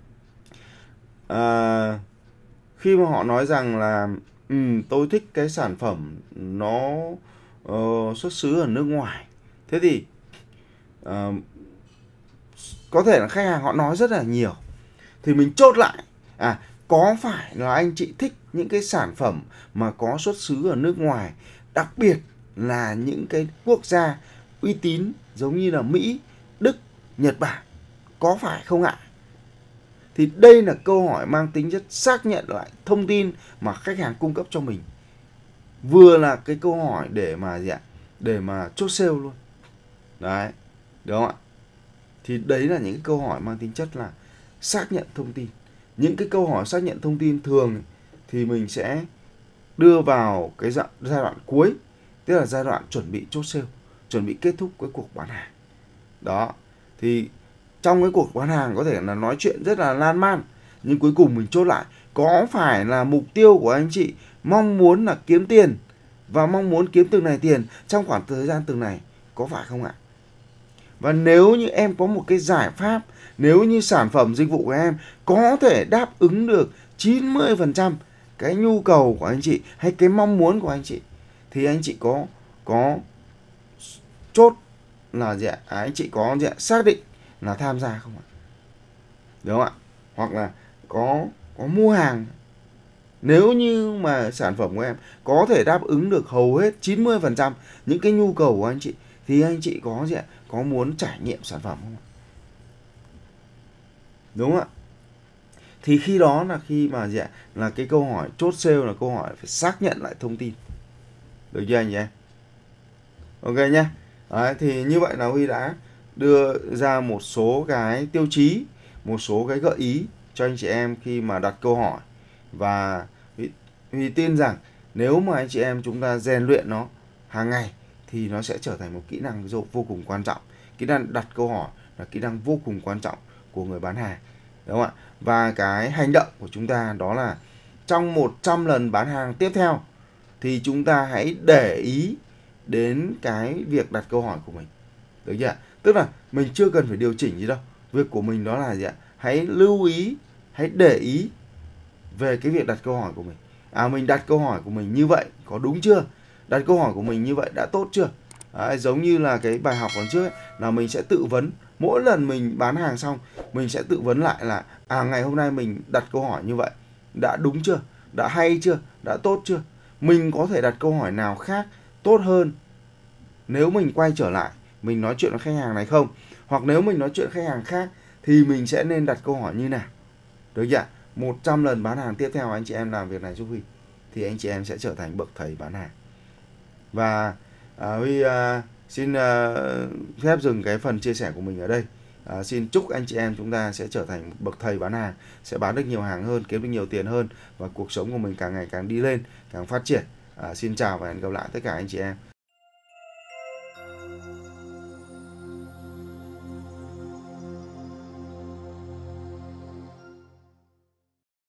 À, khi mà họ nói rằng là ừ, tôi thích cái sản phẩm nó uh, xuất xứ ở nước ngoài. Thế thì uh, có thể là khách hàng họ nói rất là nhiều. Thì mình chốt lại. À, có phải là anh chị thích những cái sản phẩm mà có xuất xứ ở nước ngoài, đặc biệt là những cái quốc gia uy tín giống như là Mỹ, Đức, Nhật Bản, có phải không ạ? Thì đây là câu hỏi mang tính chất xác nhận lại thông tin mà khách hàng cung cấp cho mình. Vừa là cái câu hỏi để mà gì ạ? Để mà chốt sale luôn. Đấy, đúng không ạ? Thì đấy là những cái câu hỏi mang tính chất là xác nhận thông tin. Những cái câu hỏi xác nhận thông tin thường thì mình sẽ đưa vào cái giai đoạn cuối, tức là giai đoạn chuẩn bị chốt sale, chuẩn bị kết thúc cái cuộc bán hàng. Đó, thì trong cái cuộc bán hàng có thể là nói chuyện rất là lan man, nhưng cuối cùng mình chốt lại có phải là mục tiêu của anh chị mong muốn là kiếm tiền và mong muốn kiếm từng này tiền trong khoảng thời gian từng này, có phải không ạ? Và nếu như em có một cái giải pháp, nếu như sản phẩm dịch vụ của em có thể đáp ứng được chín mươi phần trăm cái nhu cầu của anh chị hay cái mong muốn của anh chị, thì anh chị có có chốt là gì ạ? À, anh chị có gì ạ? Xác định là tham gia không ạ? Đúng không ạ? Hoặc là có có mua hàng. Nếu như mà sản phẩm của em có thể đáp ứng được hầu hết chín mươi phần trăm những cái nhu cầu của anh chị, thì anh chị có gì ạ? Có muốn trải nghiệm sản phẩm không ạ? Đúng không ạ? Thì khi đó là khi mà gì ạ? Là cái câu hỏi chốt sale là câu hỏi phải xác nhận lại thông tin. Được chưa anh chị em? Ok nhé. Đấy, thì như vậy là Huy đã đưa ra một số cái tiêu chí, một số cái gợi ý cho anh chị em khi mà đặt câu hỏi. Và Huy, Huy tin rằng nếu mà anh chị em chúng ta rèn luyện nó hàng ngày thì nó sẽ trở thành một kỹ năng vô cùng quan trọng. Kỹ năng đặt câu hỏi là kỹ năng vô cùng quan trọng của người bán hàng, đúng không ạ? Và cái hành động của chúng ta đó là trong một trăm lần bán hàng tiếp theo thì chúng ta hãy để ý đến cái việc đặt câu hỏi của mình. Được chưa? Tức là mình chưa cần phải điều chỉnh gì đâu. Việc của mình đó là gì ạ? Hãy lưu ý, hãy để ý về cái việc đặt câu hỏi của mình. À, mình đặt câu hỏi của mình như vậy có đúng chưa? Đặt câu hỏi của mình như vậy đã tốt chưa? Đấy, giống như là cái bài học lần trước ấy, là mình sẽ tự vấn. Mỗi lần mình bán hàng xong, mình sẽ tự vấn lại là à, ngày hôm nay mình đặt câu hỏi như vậy đã đúng chưa? Đã hay chưa? Đã tốt chưa? Mình có thể đặt câu hỏi nào khác tốt hơn nếu mình quay trở lại mình nói chuyện với khách hàng này không? Hoặc nếu mình nói chuyện với khách hàng khác thì mình sẽ nên đặt câu hỏi như nào? Được chưa? một trăm lần bán hàng tiếp theo anh chị em làm việc này giúp Huy thì anh chị em sẽ trở thành bậc thầy bán hàng. Và à, Huy à, xin à, phép dừng cái phần chia sẻ của mình ở đây. À, xin chúc anh chị em chúng ta sẽ trở thành một bậc thầy bán hàng, sẽ bán được nhiều hàng hơn, kiếm được nhiều tiền hơn và cuộc sống của mình càng ngày càng đi lên, càng phát triển. À, xin chào và hẹn gặp lại tất cả anh chị em